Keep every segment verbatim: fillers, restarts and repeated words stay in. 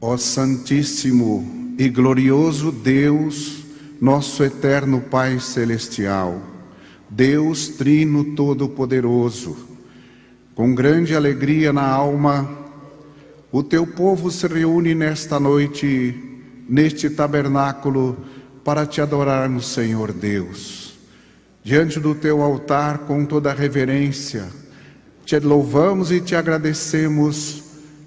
Ó Santíssimo e glorioso Deus, nosso eterno Pai Celestial, Deus Trino Todo-Poderoso, com grande alegria na alma, o teu povo se reúne nesta noite, neste tabernáculo, para te adorarmos, Senhor Deus. Diante do teu altar, com toda reverência, te louvamos e te agradecemos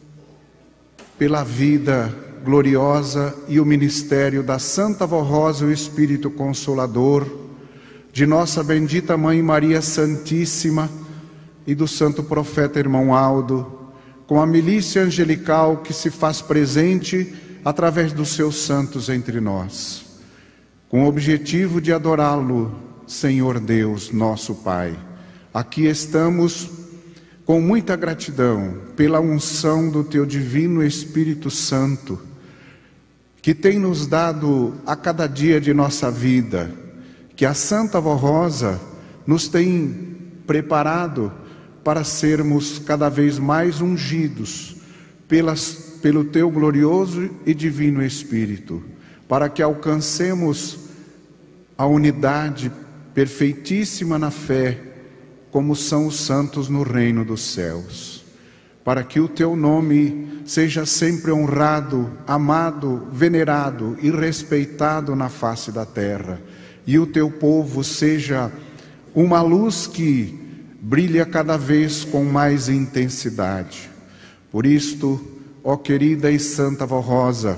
pela vida gloriosa e o ministério da Santa Vó Rosa, o Espírito Consolador, de nossa bendita Mãe Maria Santíssima e do Santo Profeta Irmão Aldo, com a milícia angelical que se faz presente através dos seus santos entre nós, com o objetivo de adorá-lo, Senhor Deus, nosso Pai. Aqui estamos com muita gratidão pela unção do teu divino Espírito Santo, que tem nos dado a cada dia de nossa vida, que a Santa Vó Rosa nos tem preparado para sermos cada vez mais ungidos pelas, pelo teu glorioso e divino Espírito, para que alcancemos a unidade perfeitíssima na fé, como são os santos no reino dos céus, para que o teu nome seja sempre honrado, amado, venerado e respeitado na face da terra, e o teu povo seja uma luz que brilha cada vez com mais intensidade. Por isto, ó querida e santa Vó Rosa,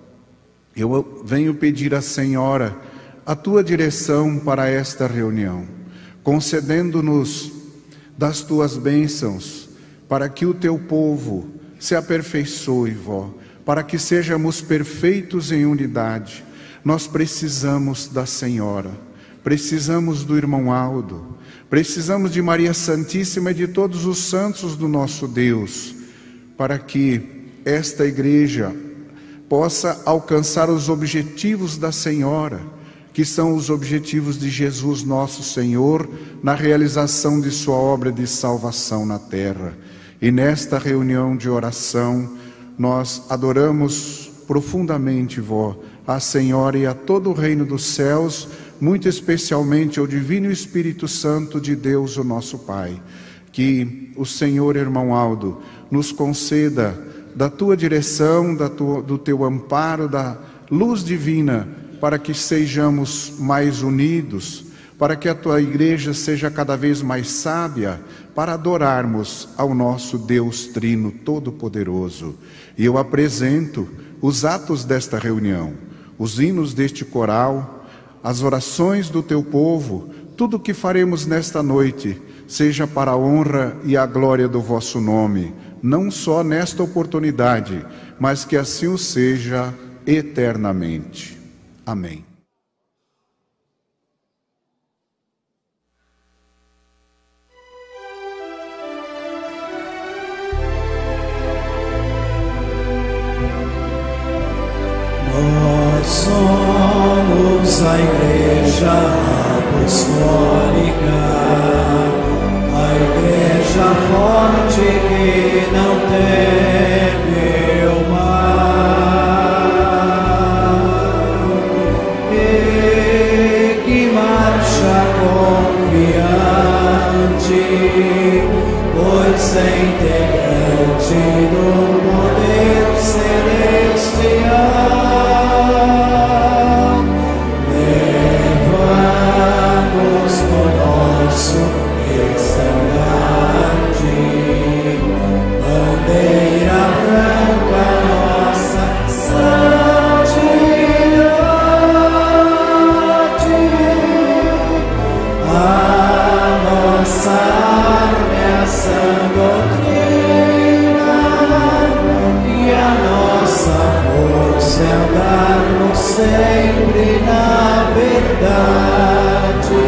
eu venho pedir à Senhora a tua direção para esta reunião, concedendo-nos das tuas bênçãos, para que o teu povo se aperfeiçoe, vó, para que sejamos perfeitos em unidade. Nós precisamos da Senhora, precisamos do irmão Aldo, precisamos de Maria Santíssima e de todos os santos do nosso Deus, para que esta igreja possa alcançar os objetivos da Senhora, que são os objetivos de Jesus nosso Senhor, na realização de sua obra de salvação na terra. E nesta reunião de oração, nós adoramos profundamente, vó, a Senhora e a todo o reino dos céus, muito especialmente ao Divino Espírito Santo de Deus, o nosso Pai. Que o Senhor, irmão Aldo, nos conceda da tua direção, da tua, do teu amparo, da luz divina, para que sejamos mais unidos, para que a tua igreja seja cada vez mais sábia, para adorarmos ao nosso Deus Trino Todo-Poderoso. E eu apresento os atos desta reunião, os hinos deste coral, as orações do teu povo, tudo o que faremos nesta noite, seja para a honra e a glória do vosso nome, não só nesta oportunidade, mas que assim o seja eternamente. Amém. Nós somos a Igreja Apostólica, a Igreja forte que não teme o mal. Pois é integrante do poder celestial, levamos conosco estandarte, bandeira branca, nossa santidade, a nossa sã doutrina e a nossa força é andar-nos sempre na verdade.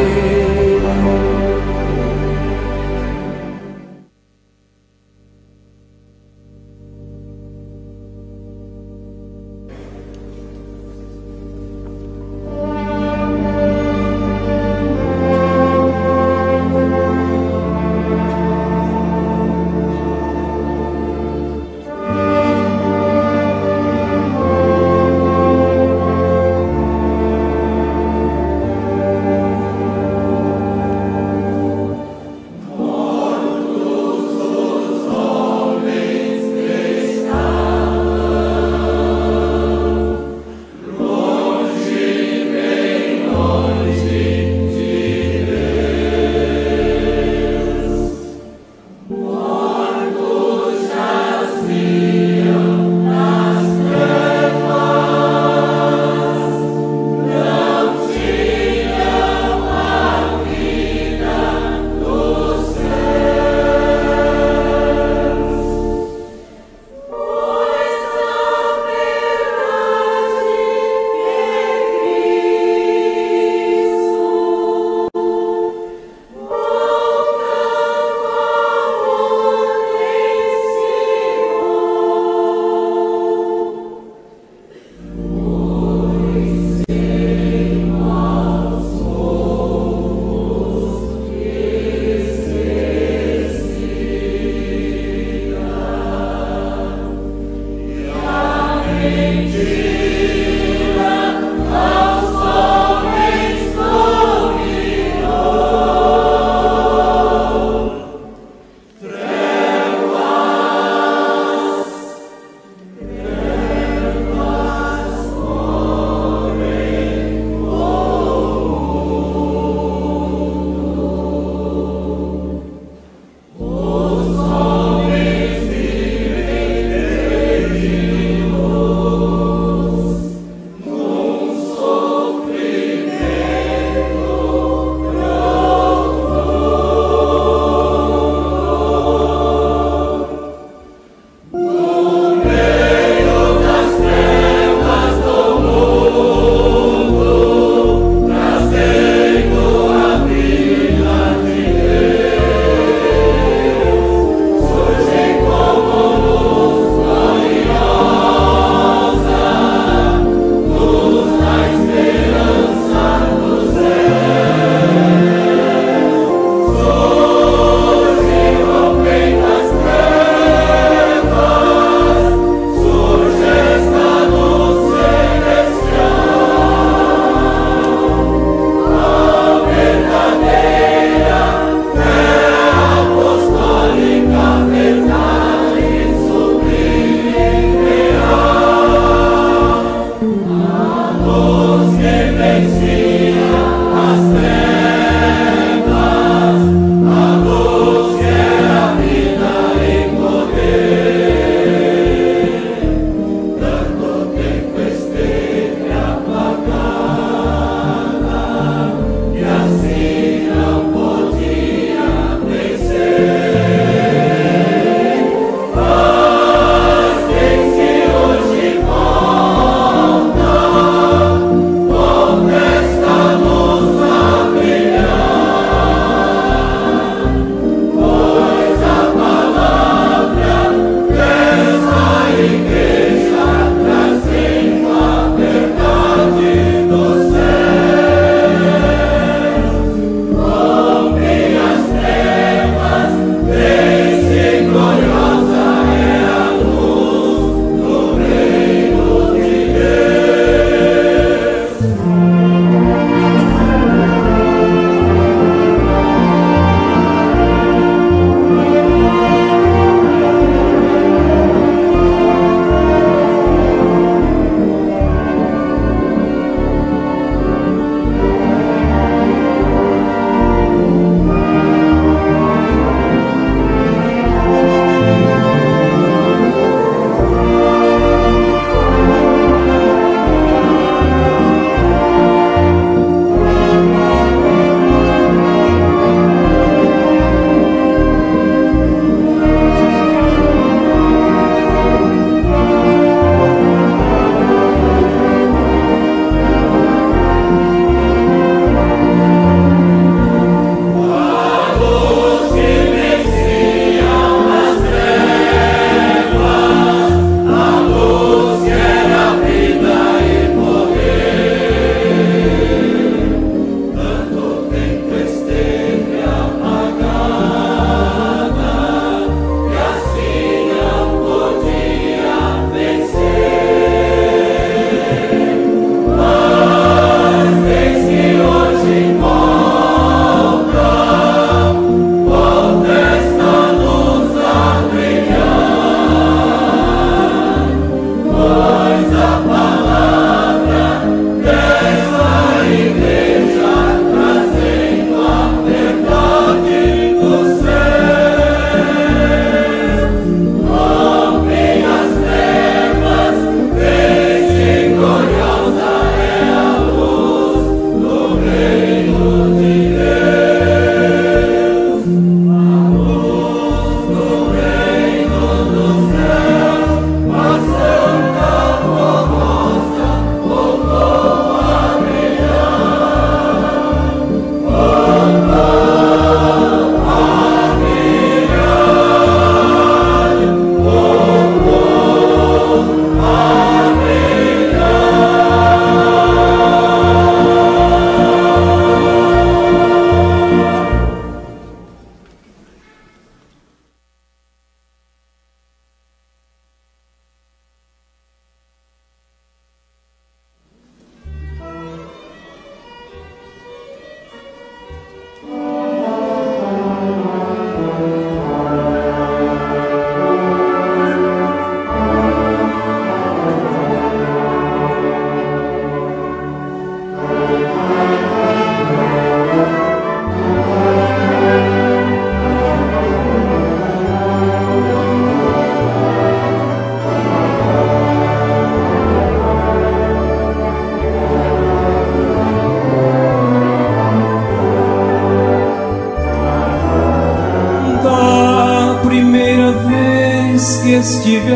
estive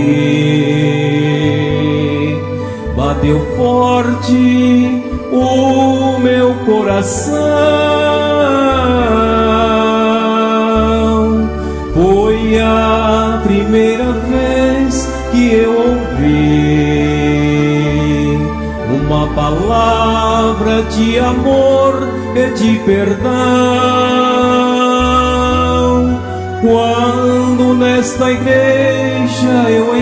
aqui, bateu forte o meu coração. Foi a primeira vez que eu ouvi uma palavra de amor e de perdão. Quando nesta igreja eu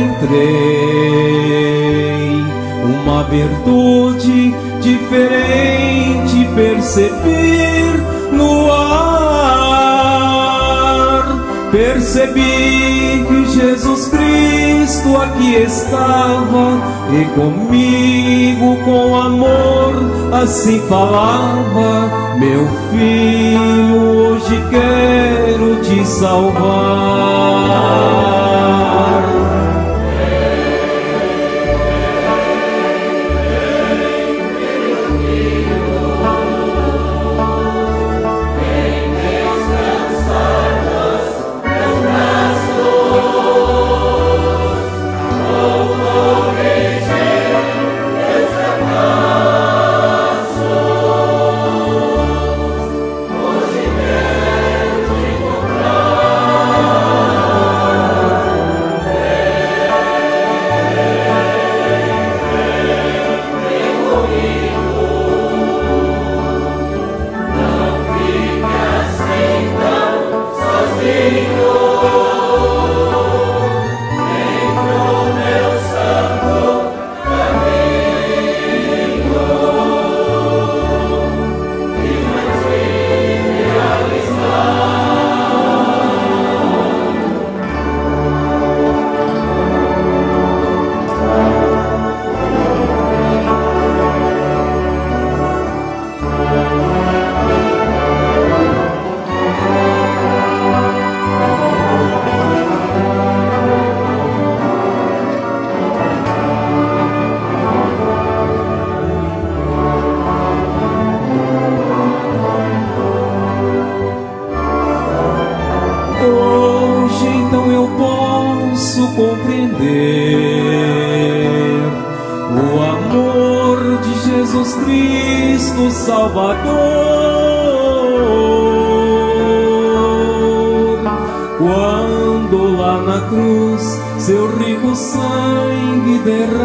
entrei, uma virtude diferente percebi no ar. Percebi que Jesus Cristo aqui estava e comigo com amor assim falava: meu filho, hoje quero te salvar. Hoje então eu posso compreender o amor de Jesus Cristo Salvador. Quando lá na cruz seu rico sangue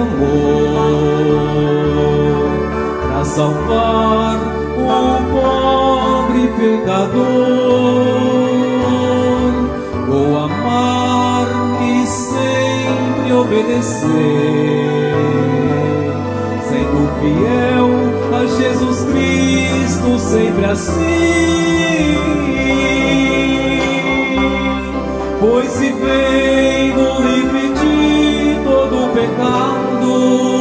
derramou para salvar o pobre pecador. Vou amar e sempre obedecer, sendo fiel a Jesus Cristo, sempre assim. Pois se venho livre de todo pecado,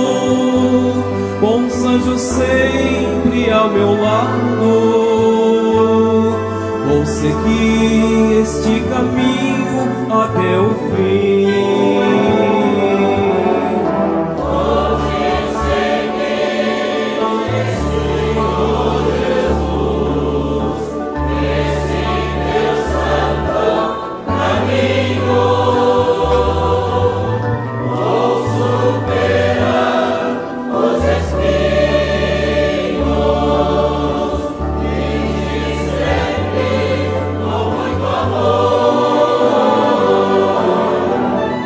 com os anjos sempre ao meu lado, vou seguir este caminho até o fim. Hoje seguimos Senhor Jesus, nesse teu santo caminho. Vou superar os espinhos e sempre com muito amor.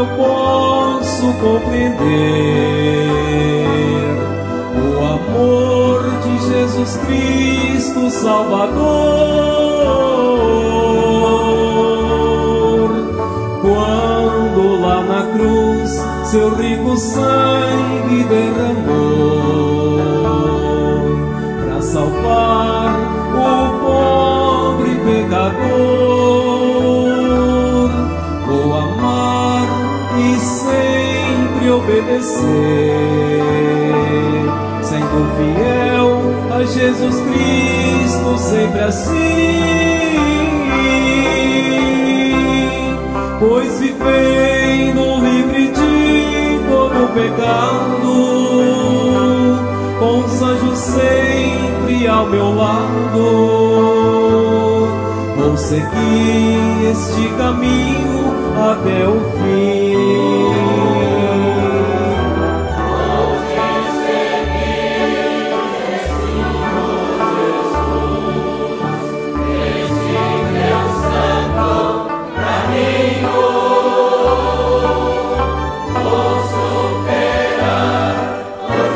eu posso compreender o amor de Jesus Cristo Salvador, quando lá na cruz seu rico sangue derramou para salvar o pobre pecador. Vou amar e sempre obedecer, sendo fiel a Jesus Cristo, sempre assim, pois vivei no livre de todo pecado, com os anjos sempre ao meu lado. Vou seguir este caminho até o fim. Vou te seguir, Senhor Jesus, este teu santo caminho. Vou superar os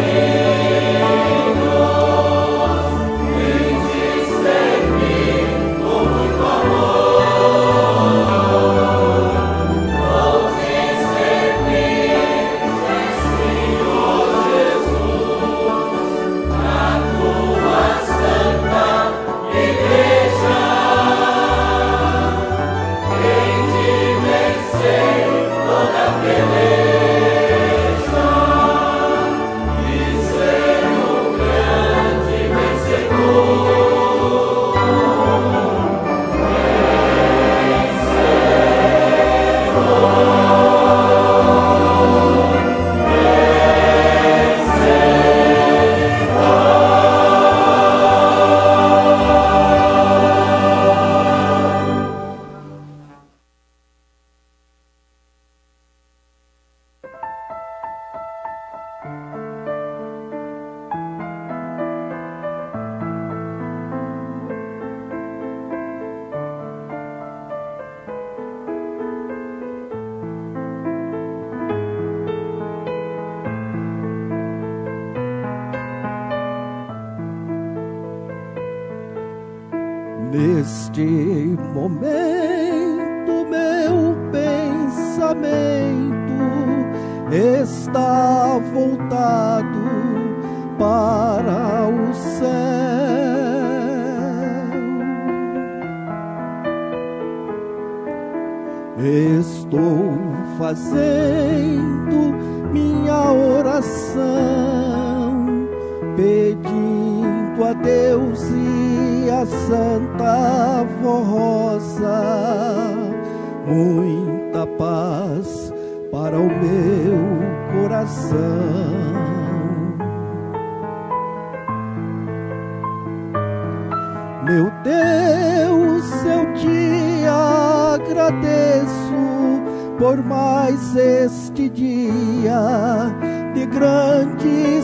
espinhos e te servir com muito amor. Vou te servir, Senhor Jesus, na tua santa igreja. Hei de vencer toda peleja e ser um grande vencedor. Neste momento meu pensamento está voltado para o céu. Estou fazendo minha oração, pedindo a Deus e a Santa Rosa muita paz para o meu coração. Meu Deus, eu te agradeço por mais este dia de grandes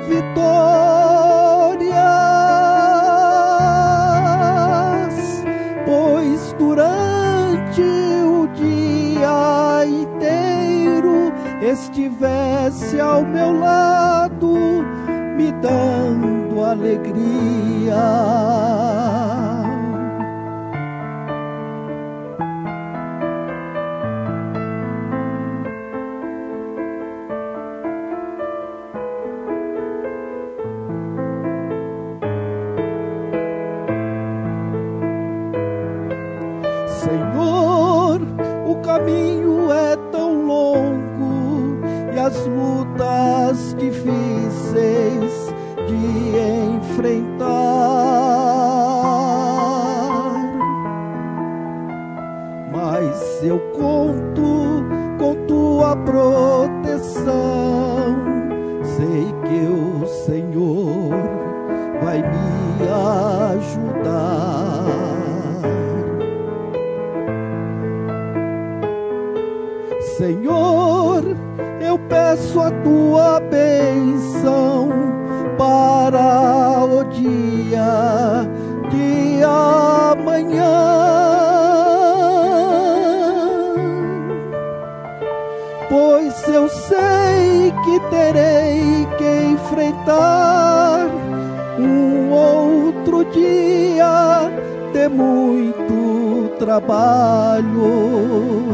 vitórias, pois durante o dia inteiro estivesse ao meu lado, me dando alegria. Senhor, o caminho é tão longo e as lutas difíceis de enfrentar, mas eu conto com tua proteção. Sei que o Senhor vai me ajudar. Senhor, eu peço a tua bênção para o dia de amanhã. pois eu sei que terei que enfrentar um outro dia de muito trabalho.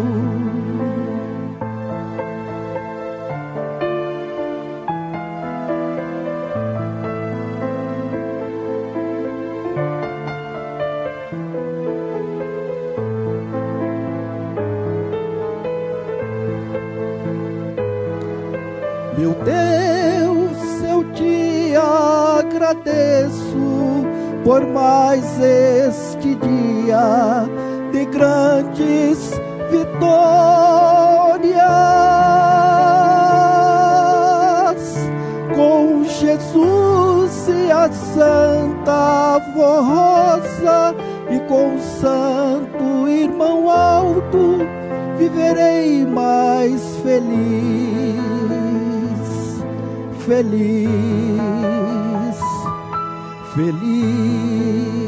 Meu Deus, eu te agradeço por mais este dia de grandes vitórias. Com Jesus e a Santa Avó Rosa e com o Santo Irmão Alto, viverei mais feliz. Feliz, feliz.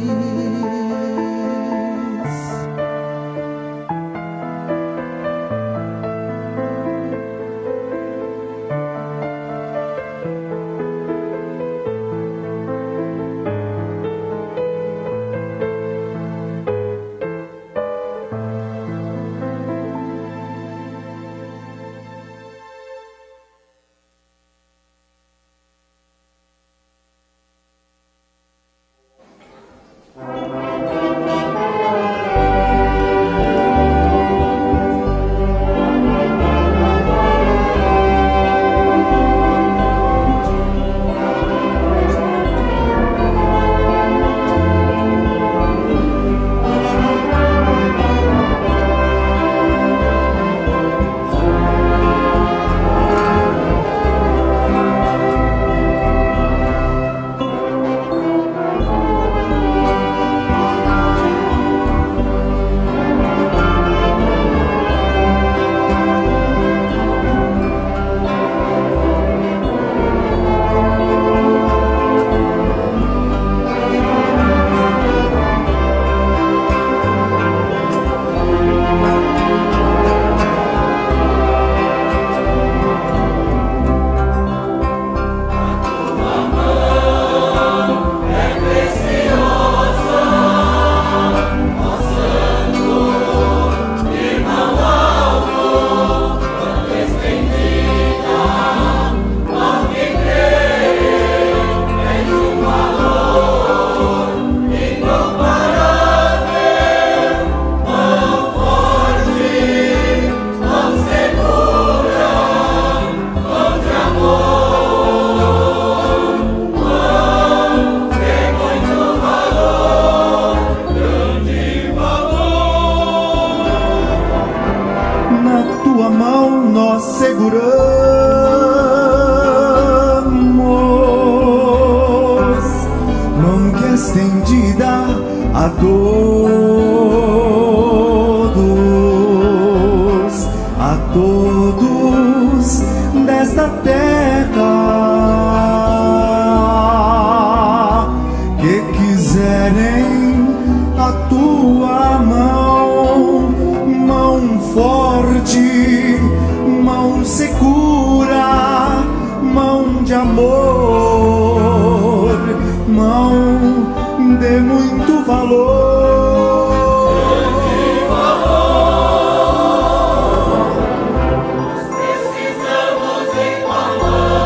Precisamos em tua mão.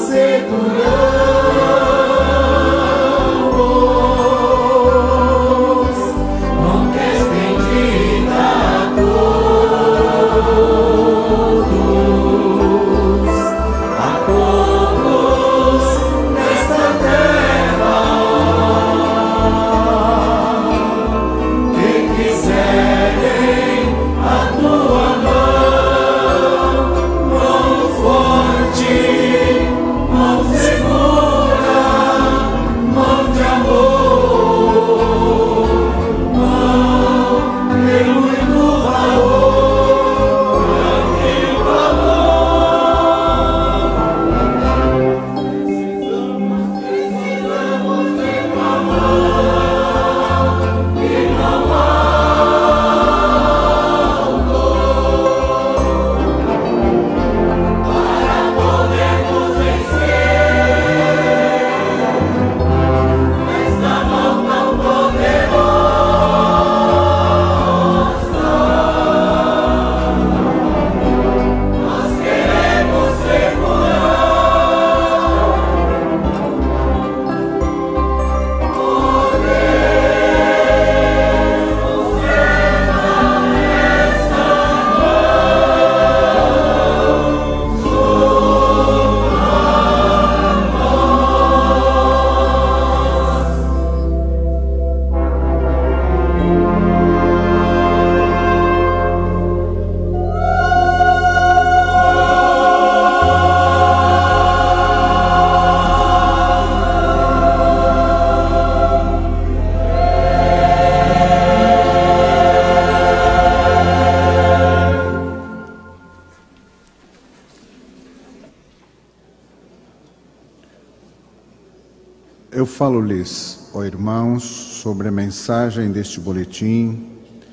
Eu falo-lhes, ó irmãos, sobre a mensagem deste boletim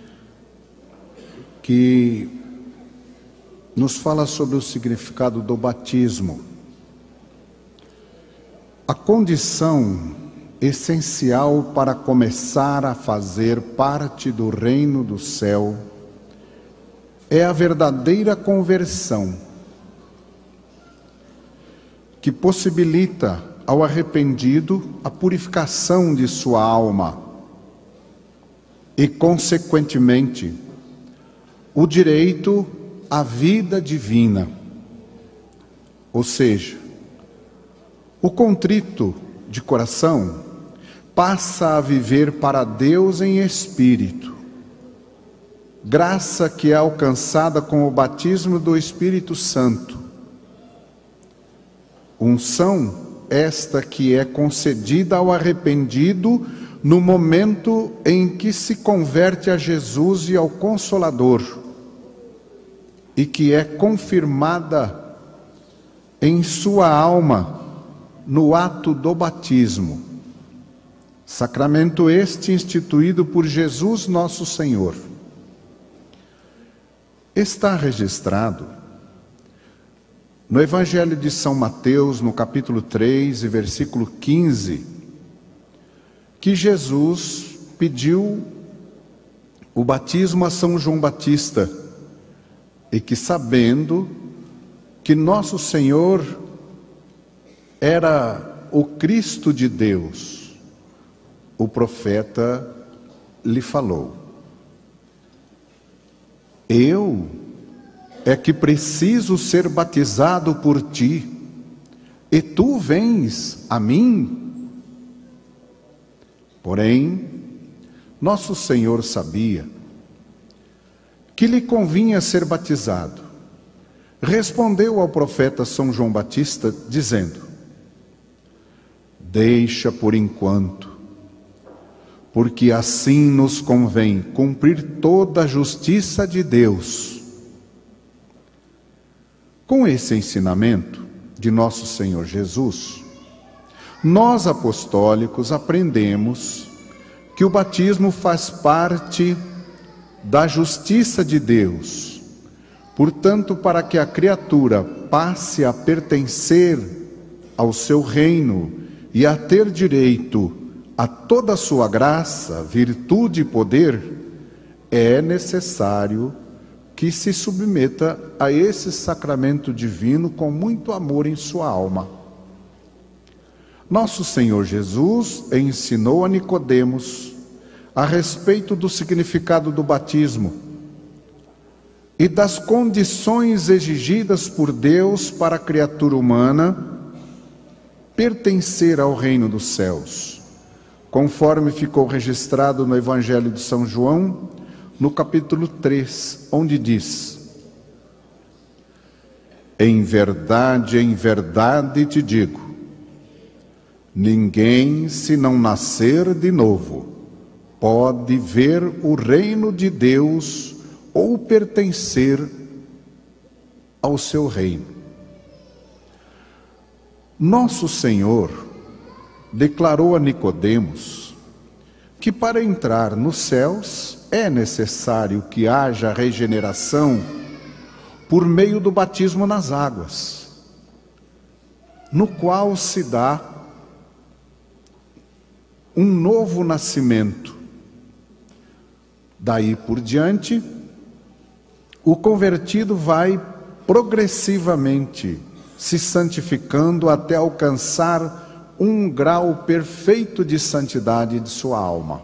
que nos fala sobre o significado do batismo. A condição essencial para começar a fazer parte do reino do céu é a verdadeira conversão, que possibilita ao arrependido a purificação de sua alma e, consequentemente, o direito à vida divina. Ou seja, o contrito de coração passa a viver para Deus em espírito, graça que é alcançada com o batismo do Espírito Santo, unção esta que é concedida ao arrependido no momento em que se converte a Jesus e ao Consolador, e que é confirmada em sua alma no ato do batismo, sacramento este instituído por Jesus nosso Senhor. Está registrado no Evangelho de São Mateus, no capítulo três e versículo quinze, que Jesus pediu o batismo a São João Batista, e que, sabendo que nosso Senhor era o Cristo de Deus, o profeta lhe falou: eu é que preciso ser batizado por ti, e tu vens a mim? Porém, nosso Senhor sabia que lhe convinha ser batizado. Respondeu ao profeta São João Batista, dizendo: deixa por enquanto, porque assim nos convém cumprir toda a justiça de Deus. Com esse ensinamento de nosso Senhor Jesus, nós apostólicos aprendemos que o batismo faz parte da justiça de Deus. Portanto, para que a criatura passe a pertencer ao seu reino e a ter direito a toda a sua graça, virtude e poder, é necessário que se submeta a esse sacramento divino com muito amor em sua alma. Nosso Senhor Jesus ensinou a Nicodemos a respeito do significado do batismo e das condições exigidas por Deus para a criatura humana pertencer ao reino dos céus, conforme ficou registrado no Evangelho de São João, no capítulo três, onde diz: em verdade, em verdade te digo, ninguém, se não nascer de novo, pode ver o reino de Deus ou pertencer ao seu reino. Nosso Senhor declarou a Nicodemos que para entrar nos céus é necessário que haja regeneração por meio do batismo nas águas, no qual se dá um novo nascimento. Daí por diante, o convertido vai progressivamente se santificando até alcançar um grau perfeito de santidade de sua alma.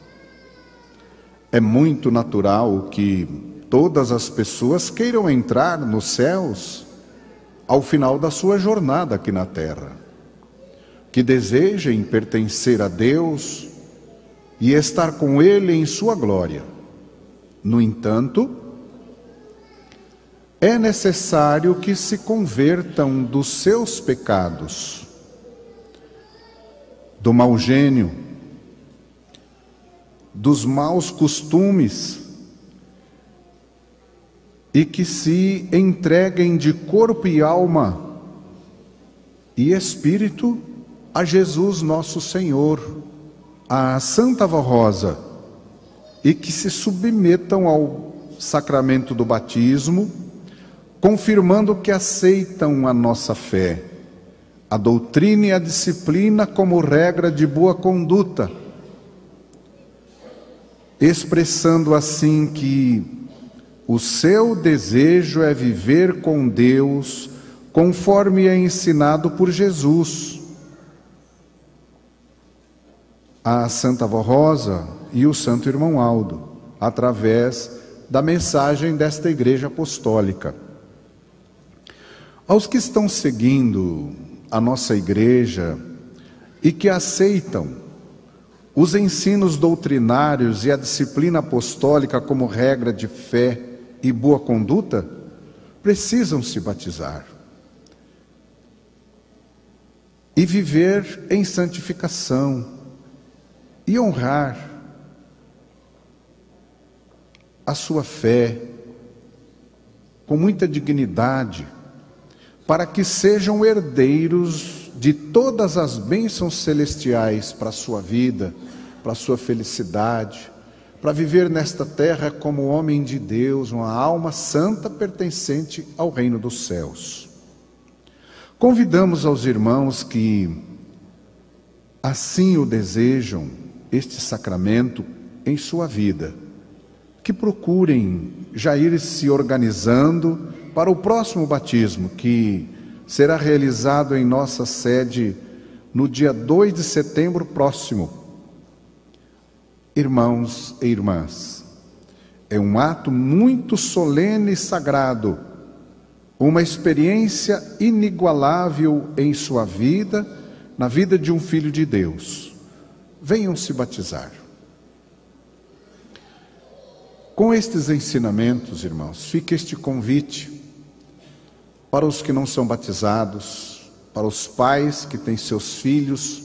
É muito natural que todas as pessoas queiram entrar nos céus ao final da sua jornada aqui na terra, que desejem pertencer a Deus e estar com Ele em sua glória. No entanto, é necessário que se convertam dos seus pecados, do mau gênio, dos maus costumes, e que se entreguem de corpo e alma e espírito a Jesus nosso Senhor, a Santa Avó Rosa, e que se submetam ao sacramento do batismo, confirmando que aceitam a nossa fé, a doutrina e a disciplina como regra de boa conduta, expressando assim que o seu desejo é viver com Deus conforme é ensinado por Jesus. A Santa Avó Rosa e o Santo Irmão Aldo, através da mensagem desta Igreja Apostólica. Aos que estão seguindo a nossa Igreja e que aceitam os ensinos doutrinários e a disciplina apostólica como regra de fé e boa conduta, precisam se batizar e viver em santificação e honrar a sua fé com muita dignidade, para que sejam herdeiros de todas as bênçãos celestiais para a sua vida, para a sua felicidade, para viver nesta terra como homem de Deus, uma alma santa pertencente ao reino dos céus. Convidamos aos irmãos que assim o desejam, este sacramento em sua vida, que procurem já ir se organizando para o próximo batismo, que será realizado em nossa sede no dia dois de setembro próximo. Irmãos e irmãs, é um ato muito solene e sagrado, uma experiência inigualável em sua vida, na vida de um filho de Deus. Venham se batizar. Com estes ensinamentos, irmãos, fica este convite para os que não são batizados, para os pais que têm seus filhos,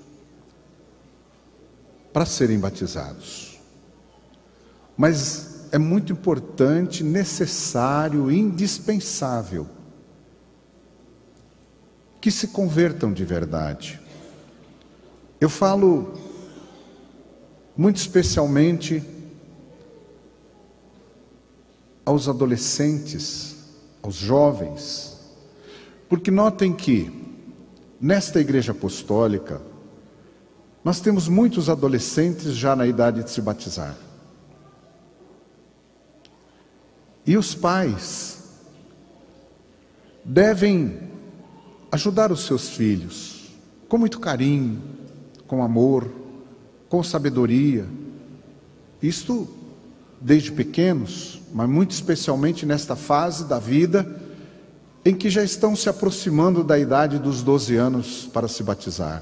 para serem batizados. Mas é muito importante, necessário, indispensável que se convertam de verdade. Eu falo muito especialmente aos adolescentes, aos jovens, porque notem que nesta Igreja Apostólica nós temos muitos adolescentes já na idade de se batizar. E os pais devem ajudar os seus filhos com muito carinho, com amor, com sabedoria. Isto desde pequenos, mas muito especialmente nesta fase da vida em que já estão se aproximando da idade dos doze anos para se batizar.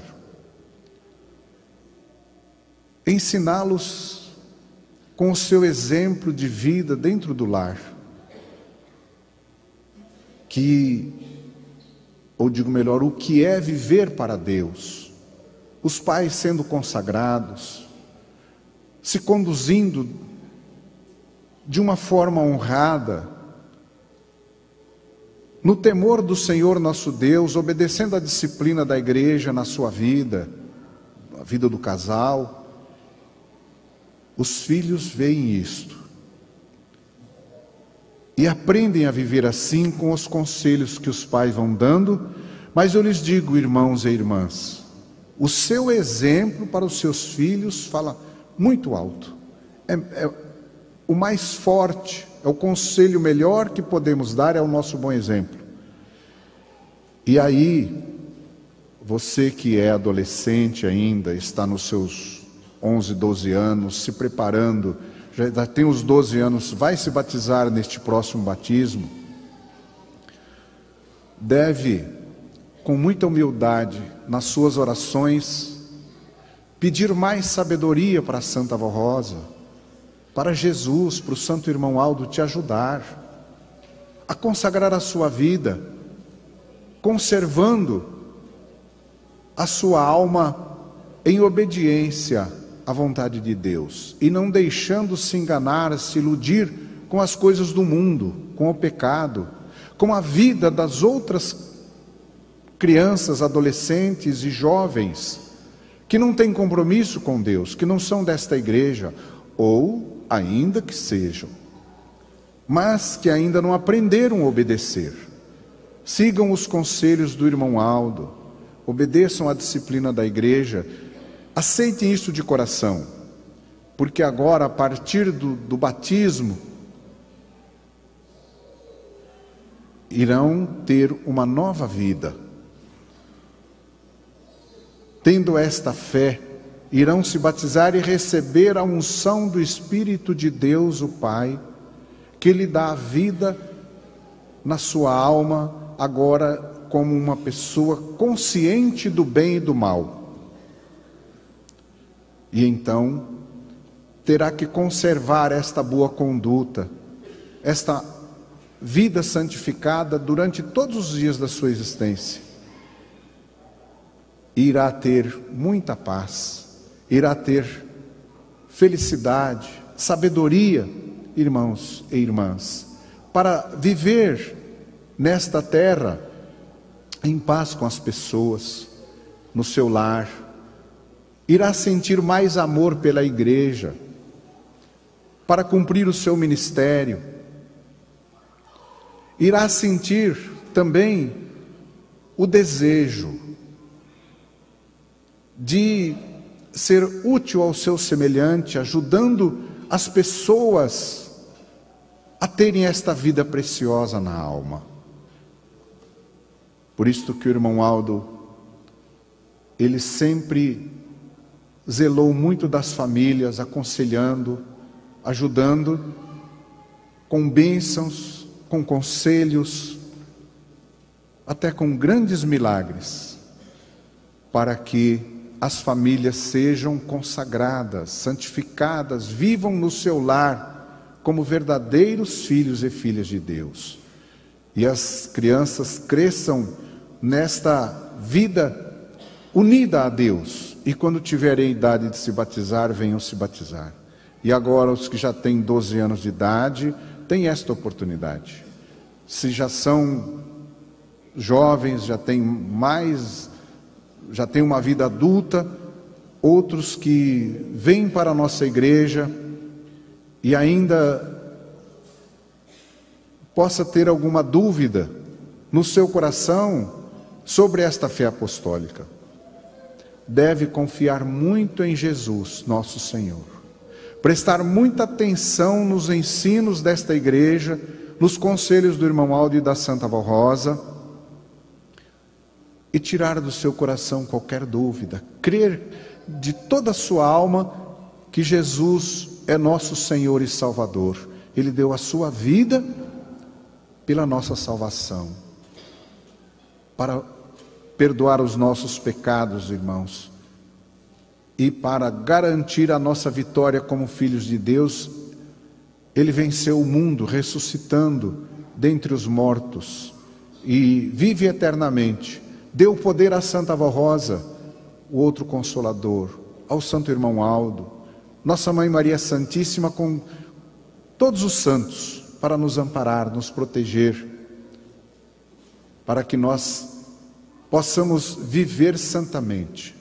Ensiná-los com o seu exemplo de vida dentro do lar, que, ou digo melhor, o que é viver para Deus, os pais sendo consagrados, se conduzindo de uma forma honrada, no temor do Senhor nosso Deus, obedecendo a disciplina da igreja na sua vida, a vida do casal. Os filhos veem isto e aprendem a viver assim com os conselhos que os pais vão dando. Mas eu lhes digo, irmãos e irmãs, o seu exemplo para os seus filhos fala muito alto. É, é o mais forte, é o conselho melhor que podemos dar, é o nosso bom exemplo. E aí, você que é adolescente ainda, está nos seus onze, doze anos, se preparando, já tem os doze anos, vai se batizar neste próximo batismo, deve, com muita humildade, nas suas orações, pedir mais sabedoria para a Santa Avó Rosa, para Jesus, para o Santo Irmão Aldo te ajudar a consagrar a sua vida, conservando a sua alma em obediência à vontade de Deus e não deixando se enganar, se iludir com as coisas do mundo, com o pecado, com a vida das outras crianças, adolescentes e jovens que não têm compromisso com Deus, que não são desta igreja, ou ainda que sejam, mas que ainda não aprenderam a obedecer. Sigam os conselhos do irmão Aldo, obedeçam à disciplina da igreja, aceitem isso de coração, porque agora, a partir do, do batismo, irão ter uma nova vida. Tendo esta fé, irão se batizar e receber a unção do Espírito de Deus, o Pai, que lhe dá a vida na sua alma, agora como uma pessoa consciente do bem e do mal. E então terá que conservar esta boa conduta, esta vida santificada durante todos os dias da sua existência. Irá ter muita paz, irá ter felicidade, sabedoria, irmãos e irmãs, para viver nesta terra em paz com as pessoas, no seu lar. Irá sentir mais amor pela igreja, para cumprir o seu ministério. Irá sentir também o desejo de ser útil ao seu semelhante, ajudando as pessoas a terem esta vida preciosa na alma. Por isso que o irmão Aldo, ele sempre zelou muito das famílias, aconselhando, ajudando, com bênçãos, com conselhos, até com grandes milagres, para que as famílias sejam consagradas, santificadas, vivam no seu lar como verdadeiros filhos e filhas de Deus. E as crianças cresçam nesta vida unida a Deus. E quando tiverem a idade de se batizar, venham se batizar. E agora os que já têm doze anos de idade, têm esta oportunidade. Se já são jovens, já têm mais, já têm uma vida adulta, outros que vêm para a nossa igreja e ainda possa ter alguma dúvida no seu coração sobre esta fé apostólica, deve confiar muito em Jesus, nosso Senhor, prestar muita atenção nos ensinos desta igreja, nos conselhos do irmão Aldo e da Santa Avó Rosa, e tirar do seu coração qualquer dúvida. Crer de toda a sua alma que Jesus é nosso Senhor e Salvador. Ele deu a sua vida pela nossa salvação, para perdoar os nossos pecados, irmãos, e para garantir a nossa vitória como filhos de Deus. Ele venceu o mundo, ressuscitando dentre os mortos, e vive eternamente. Deu poder à Santa Avó Rosa, o outro Consolador, ao Santo Irmão Aldo, Nossa Mãe Maria Santíssima, com todos os santos, para nos amparar, nos proteger, para que nós possamos viver santamente.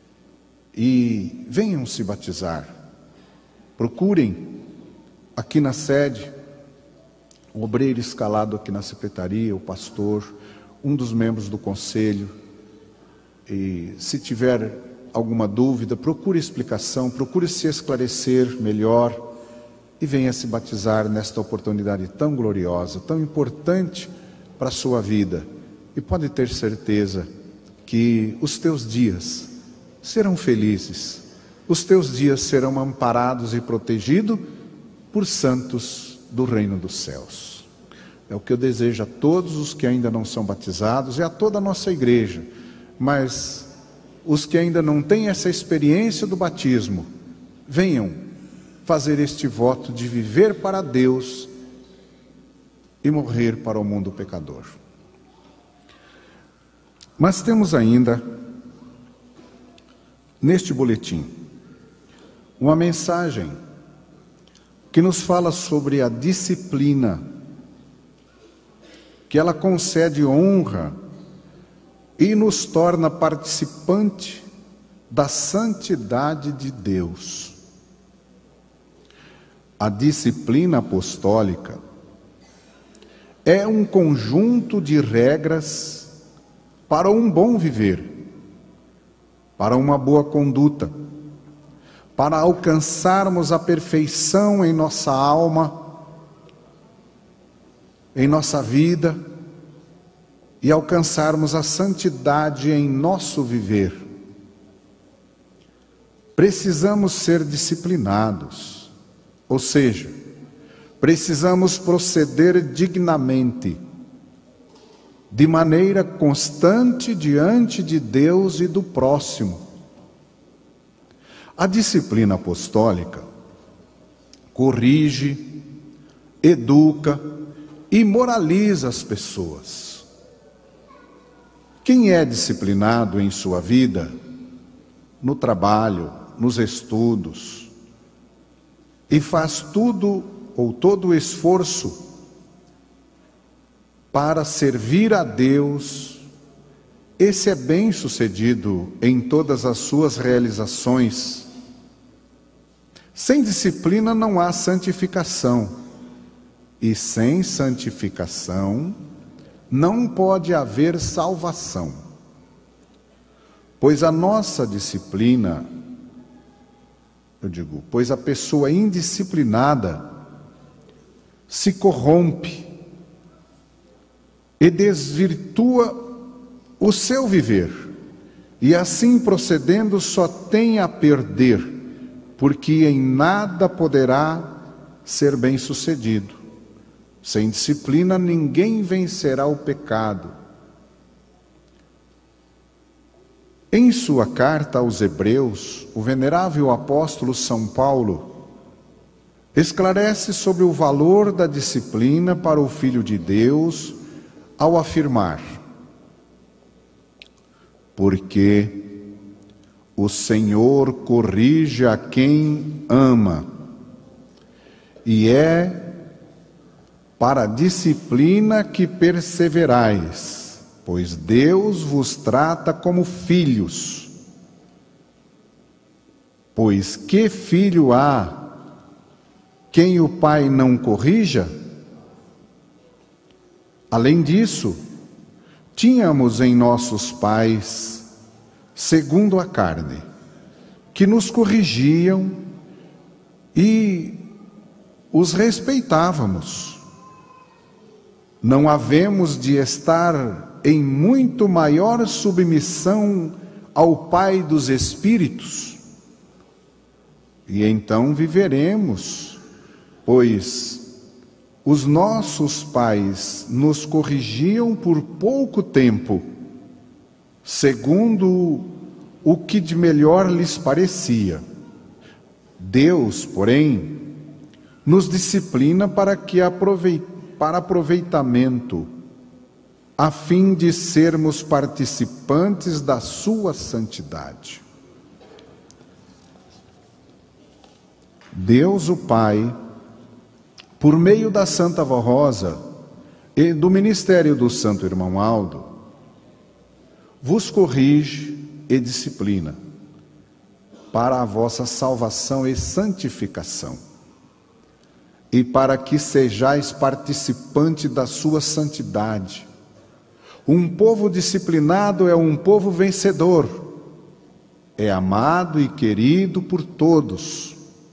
E venham se batizar. Procurem aqui na sede o obreiro escalado aqui na secretaria, o pastor, um dos membros do conselho. E se tiver alguma dúvida, procure explicação, procure se esclarecer melhor e venha se batizar nesta oportunidade tão gloriosa, tão importante para a sua vida. E pode ter certeza que os teus dias serão felizes, os teus dias serão amparados e protegidos por santos do reino dos céus. É o que eu desejo a todos os que ainda não são batizados e a toda a nossa igreja, mas os que ainda não têm essa experiência do batismo, venham fazer este voto de viver para Deus e morrer para o mundo pecador. Mas temos ainda, neste boletim, uma mensagem que nos fala sobre a disciplina, que ela concede honra e nos torna participante da santidade de Deus. A disciplina apostólica é um conjunto de regras para um bom viver, para uma boa conduta, para alcançarmos a perfeição em nossa alma, em nossa vida, e alcançarmos a santidade em nosso viver. Precisamos ser disciplinados. Ou seja, precisamos proceder dignamente, de maneira constante diante de Deus e do próximo. A disciplina apostólica corrige, educa e moraliza as pessoas. Quem é disciplinado em sua vida, no trabalho, nos estudos, e faz tudo ou todo o esforço para servir a Deus, esse é bem-sucedido em todas as suas realizações. Sem disciplina não há santificação, e sem santificação não pode haver salvação. Pois a nossa disciplina, eu digo, pois a pessoa indisciplinada se corrompe e desvirtua o seu viver, e assim procedendo só tem a perder, porque em nada poderá ser bem-sucedido. Sem disciplina ninguém vencerá o pecado. Em sua carta aos Hebreus, o venerável apóstolo São Paulo esclarece sobre o valor da disciplina para o Filho de Deus ao afirmar: porque o Senhor corrige a quem ama, e é para a disciplina que perseverais, pois Deus vos trata como filhos. Pois que filho há quem o pai não corrija? Além disso, tínhamos em nossos pais, segundo a carne, que nos corrigiam e os respeitávamos. Não havemos de estar em muito maior submissão ao Pai dos Espíritos? E então viveremos, pois os nossos pais nos corrigiam por pouco tempo, segundo o que de melhor lhes parecia. Deus, porém, nos disciplina para que aproveit... para aproveitamento, a fim de sermos participantes da sua santidade. Deus, o Pai, por meio da Santa Vó Rosa e do ministério do Santo Irmão Aldo, vos corrige e disciplina para a vossa salvação e santificação, e para que sejais participante da sua santidade. Um povo disciplinado é um povo vencedor, é amado e querido por todos.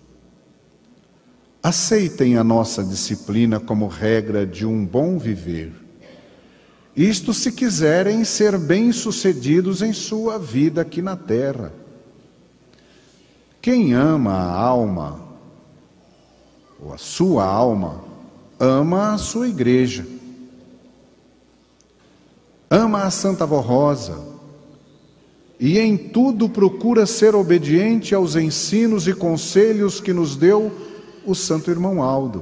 Aceitem a nossa disciplina como regra de um bom viver. Isto se quiserem ser bem-sucedidos em sua vida aqui na terra. Quem ama a alma, ou a sua alma, ama a sua igreja. Ama a Santa Vó Rosa, e em tudo procura ser obediente aos ensinos e conselhos que nos deu o Santo Irmão Aldo.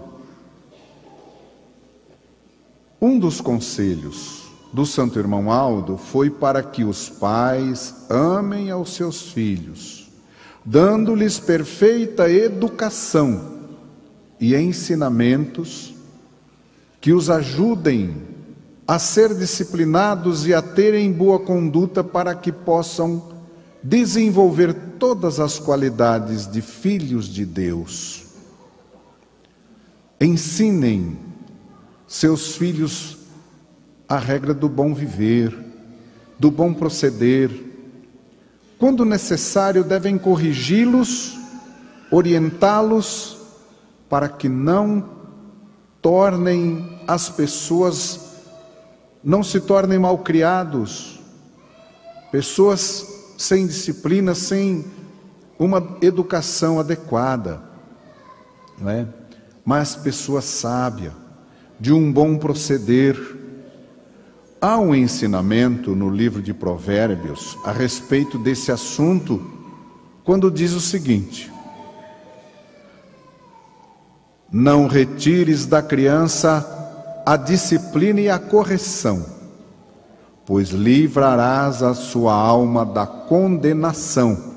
Um dos conselhos do Santo Irmão Aldo foi para que os pais amem aos seus filhos, dando-lhes perfeita educação e ensinamentos que os ajudem a ser disciplinados e a terem boa conduta para que possam desenvolver todas as qualidades de filhos de Deus. Ensinem seus filhos a regra do bom viver, do bom proceder. Quando necessário, devem corrigi-los, orientá-los, para que não tornem as pessoas, não se tornem malcriados, pessoas sem disciplina, sem uma educação adequada, não é? Mas pessoas sábias, de um bom proceder. Há um ensinamento no livro de Provérbios a respeito desse assunto, quando diz o seguinte: não retires da criança a disciplina e a correção, pois livrarás a sua alma da condenação.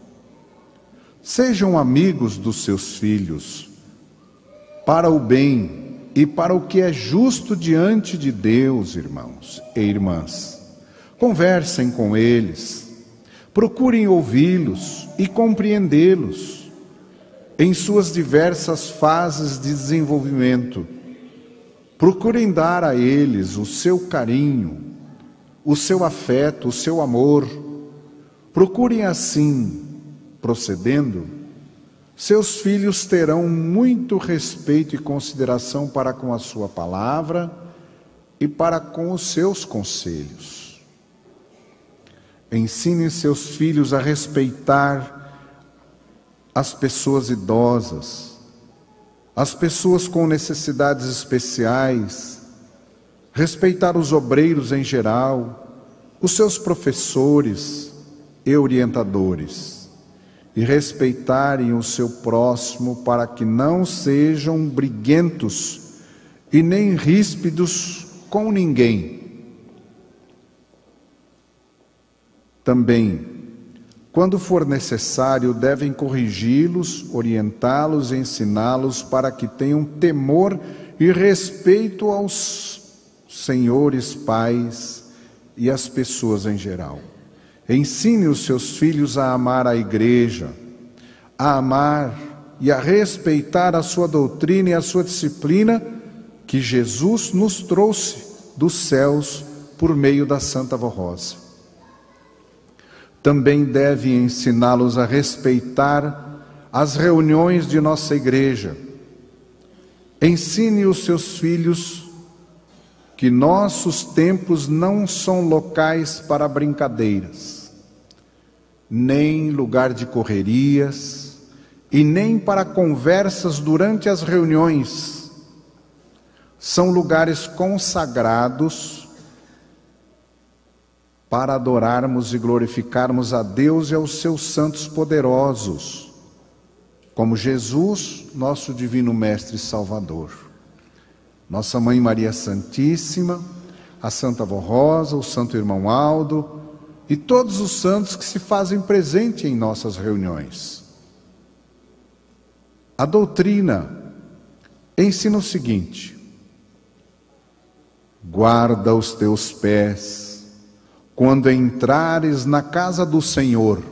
Sejam amigos dos seus filhos, para o bem e para o que é justo diante de Deus, irmãos e irmãs. Conversem com eles, procurem ouvi-los e compreendê-los em suas diversas fases de desenvolvimento. Procurem dar a eles o seu carinho, o seu afeto, o seu amor. Procurem assim, procedendo, seus filhos terão muito respeito e consideração para com a sua palavra e para com os seus conselhos. Ensinem seus filhos a respeitar as pessoas idosas, as pessoas com necessidades especiais, respeitar os obreiros em geral, os seus professores e orientadores, e respeitarem o seu próximo para que não sejam briguentos e nem ríspidos com ninguém. Também, quando for necessário, devem corrigi-los, orientá-los e ensiná-los para que tenham temor e respeito aos senhores, pais e às pessoas em geral. Ensine os seus filhos a amar a igreja, a amar e a respeitar a sua doutrina e a sua disciplina que Jesus nos trouxe dos céus por meio da Santa Vó Rosa. Também deve ensiná-los a respeitar as reuniões de nossa igreja. Ensine os seus filhos que nossos templos não são locais para brincadeiras, nem lugar de correrias, e nem para conversas durante as reuniões. São lugares consagrados para adorarmos e glorificarmos a Deus e aos seus santos poderosos, como Jesus, nosso divino Mestre e Salvador, Nossa Mãe Maria Santíssima, a Santa Vó Rosa, o Santo Irmão Aldo e todos os santos que se fazem presente em nossas reuniões. A doutrina ensina o seguinte: guarda os teus pés quando entrares na casa do Senhor.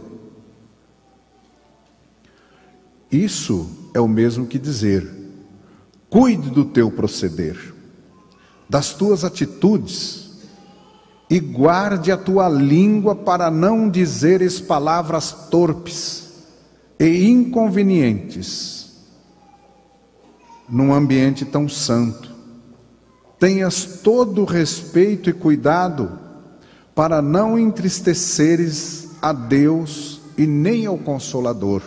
Isso é o mesmo que dizer: cuide do teu proceder, das tuas atitudes, e guarde a tua língua para não dizeres palavras torpes e inconvenientes num ambiente tão santo. Tenhas todo o respeito e cuidado para não entristeceres a Deus e nem ao Consolador.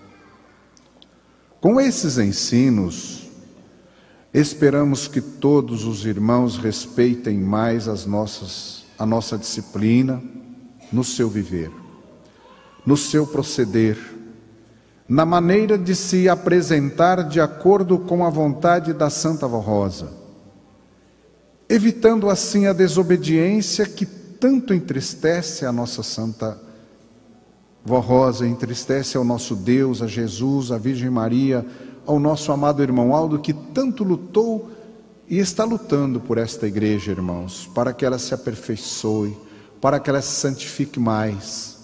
Com esses ensinos, esperamos que todos os irmãos respeitem mais as nossas, a nossa disciplina no seu viver, no seu proceder, na maneira de se apresentar de acordo com a vontade da Santa Vó Rosa, evitando assim a desobediência que tanto entristece a nossa Santa Vó Rosa, entristece ao nosso Deus, a Jesus, a Virgem Maria, ao nosso amado irmão Aldo, que tanto lutou e está lutando por esta igreja, irmãos, para que ela se aperfeiçoe, para que ela se santifique mais.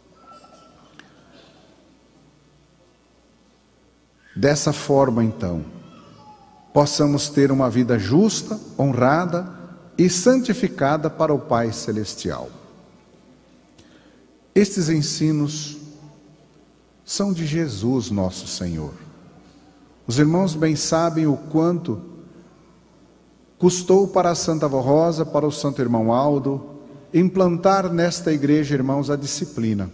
Dessa forma, então, possamos ter uma vida justa, honrada e santificada para o Pai Celestial. Estes ensinos são de Jesus, nosso Senhor. Os irmãos bem sabem o quanto custou para a Santa Vó Rosa, para o Santo Irmão Aldo, implantar nesta igreja, irmãos, a disciplina.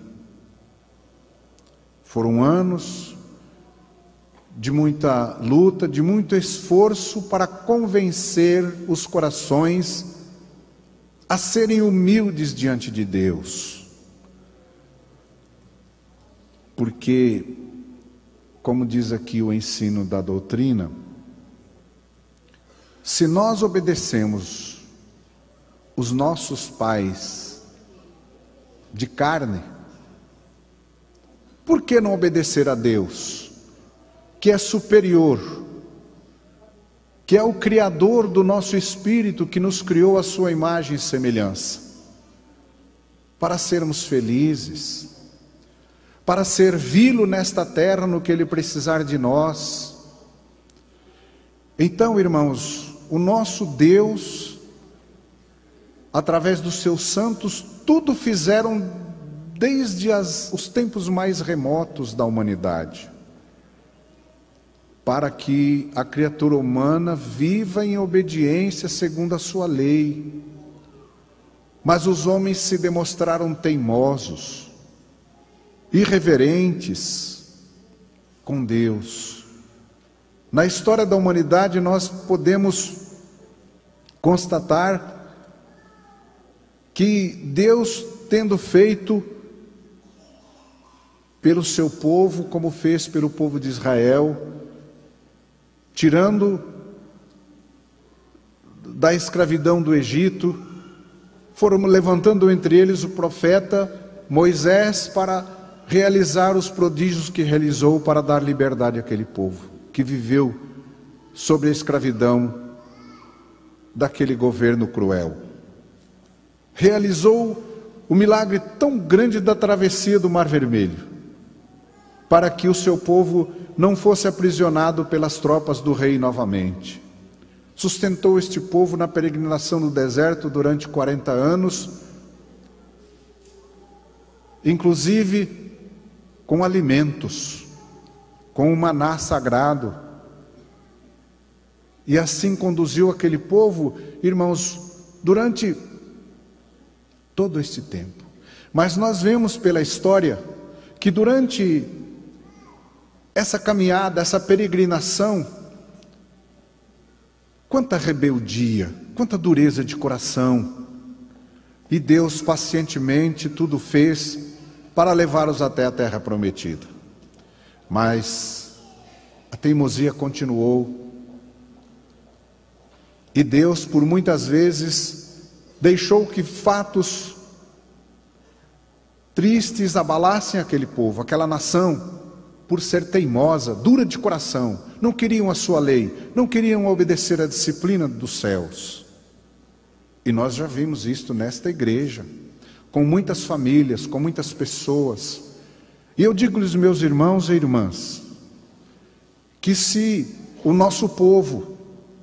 Foram anos de muita luta, de muito esforço para convencer os corações a serem humildes diante de Deus. Porque, como diz aqui o ensino da doutrina, se nós obedecemos os nossos pais de carne, por que não obedecer a Deus, que é superior, que é o Criador do nosso espírito, que nos criou à sua imagem e semelhança, para sermos felizes, para servi-lo nesta terra no que ele precisar de nós? Então, irmãos, o nosso Deus, através dos seus santos, tudo fizeram desde as, os tempos mais remotos da humanidade, para que a criatura humana viva em obediência segundo a sua lei. Mas os homens se demonstraram teimosos, irreverentes com Deus. Na história da humanidade nós podemos constatar que Deus, tendo feito pelo seu povo, como fez pelo povo de Israel, tirando da escravidão do Egito, foram levantando entre eles o profeta Moisés para realizar os prodígios que realizou para dar liberdade àquele povo, que viveu sob a escravidão daquele governo cruel. Realizou o milagre tão grande da travessia do Mar Vermelho, para que o seu povo não fosse aprisionado pelas tropas do rei novamente. Sustentou este povo na peregrinação no deserto durante quarenta anos, inclusive com alimentos, com o maná sagrado. E assim conduziu aquele povo, irmãos, durante todo este tempo. Mas nós vemos pela história que durante essa caminhada, essa peregrinação, quanta rebeldia, quanta dureza de coração. E Deus pacientemente tudo fez para levá-los até a terra prometida. Mas a teimosia continuou. E Deus, por muitas vezes, deixou que fatos tristes abalassem aquele povo, aquela nação, por ser teimosa, dura de coração. Não queriam a sua lei, não queriam obedecer à disciplina dos céus. E nós já vimos isto nesta igreja, com muitas famílias, com muitas pessoas. E eu digo-lhes, meus irmãos e irmãs, que se o nosso povo,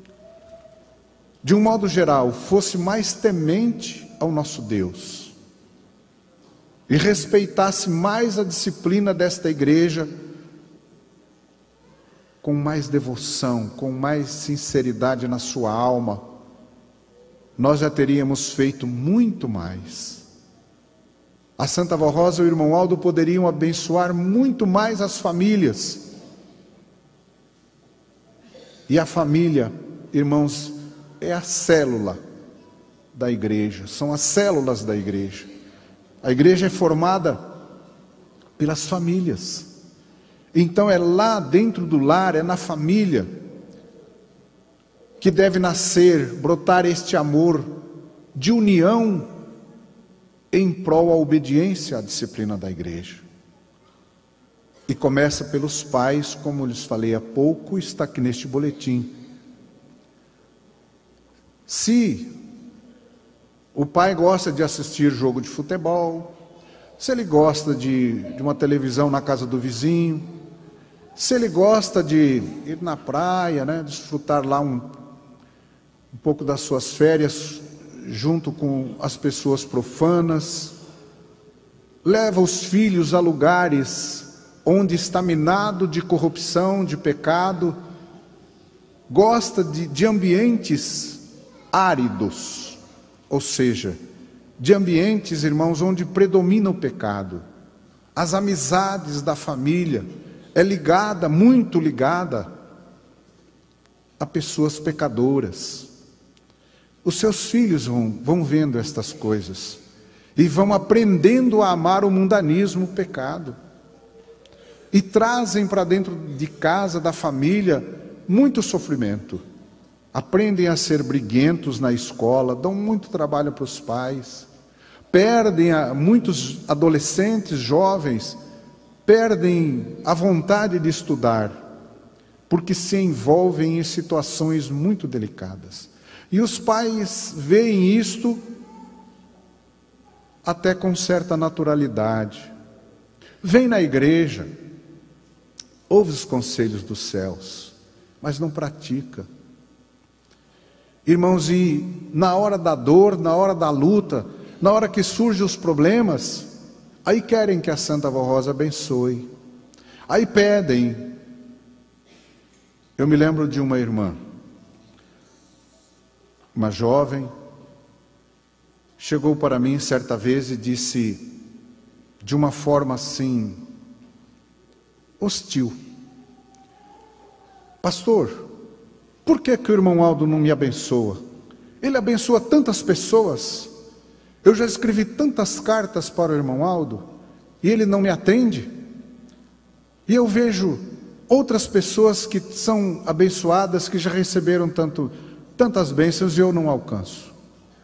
de um modo geral, fosse mais temente ao nosso Deus e respeitasse mais a disciplina desta igreja, com mais devoção, com mais sinceridade na sua alma, nós já teríamos feito muito mais. A Santa Vó Rosa e o irmão Aldo poderiam abençoar muito mais as famílias. E a família, irmãos, é a célula da igreja, são as células da igreja. A igreja é formada pelas famílias. Então é lá dentro do lar, é na família, que deve nascer, brotar este amor de união em prol à obediência à disciplina da igreja. E começa pelos pais, como lhes falei há pouco, está aqui neste boletim. Se o pai gosta de assistir jogo de futebol, se ele gosta de, de uma televisão na casa do vizinho, se ele gosta de ir na praia, né, desfrutar lá um, um pouco das suas férias junto com as pessoas profanas, leva os filhos a lugares onde está minado de corrupção, de pecado, gosta de, de ambientes áridos, ou seja, de ambientes, irmãos, onde predomina o pecado. As amizades da família é ligada, muito ligada, a pessoas pecadoras. Os seus filhos vão, vão vendo estas coisas e vão aprendendo a amar o mundanismo, o pecado, e trazem para dentro de casa, da família, muito sofrimento. Aprendem a ser briguentos na escola, dão muito trabalho para os pais, perdem a, muitos adolescentes, jovens, perdem a vontade de estudar, porque se envolvem em situações muito delicadas. E os pais veem isto até com certa naturalidade. Vem na igreja, ouve os conselhos dos céus, mas não pratica. Irmãos, e na hora da dor, na hora da luta, na hora que surgem os problemas, aí querem que a Santa Vó Rosa abençoe. Aí pedem. Eu me lembro de uma irmã, uma jovem, chegou para mim certa vez e disse, de uma forma assim, hostil: pastor, por que que o irmão Aldo não me abençoa? Ele abençoa tantas pessoas, eu já escrevi tantas cartas para o irmão Aldo, e ele não me atende, e eu vejo outras pessoas que são abençoadas, que já receberam tanto, tantas bênçãos, e eu não alcanço.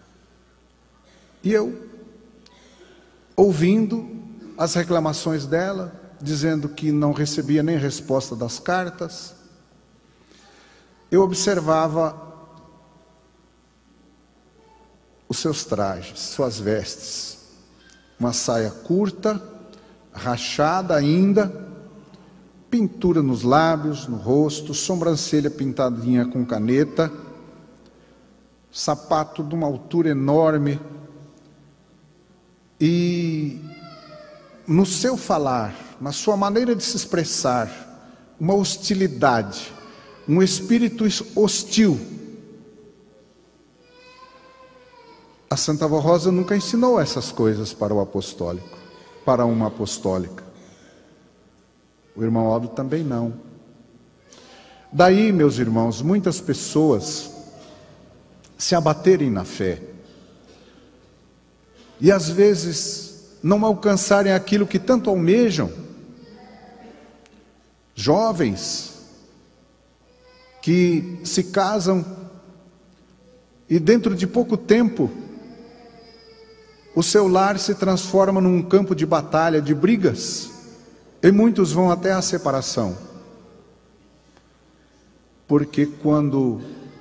E eu, ouvindo as reclamações dela, dizendo que não recebia nem resposta das cartas, eu observava os seus trajes, suas vestes, uma saia curta, rachada ainda, pintura nos lábios, no rosto, sobrancelha pintadinha com caneta, sapato de uma altura enorme, e no seu falar, na sua maneira de se expressar, uma hostilidade, um espírito hostil. A Santa Avó Rosa nunca ensinou essas coisas para o apostólico, para uma apostólica. O irmão Aldo também não. Daí, meus irmãos, muitas pessoas se abaterem na fé e às vezes não alcançarem aquilo que tanto almejam. Jovens que se casam e dentro de pouco tempo o seu lar se transforma num campo de batalha, de brigas, e muitos vão até a separação. Porque quando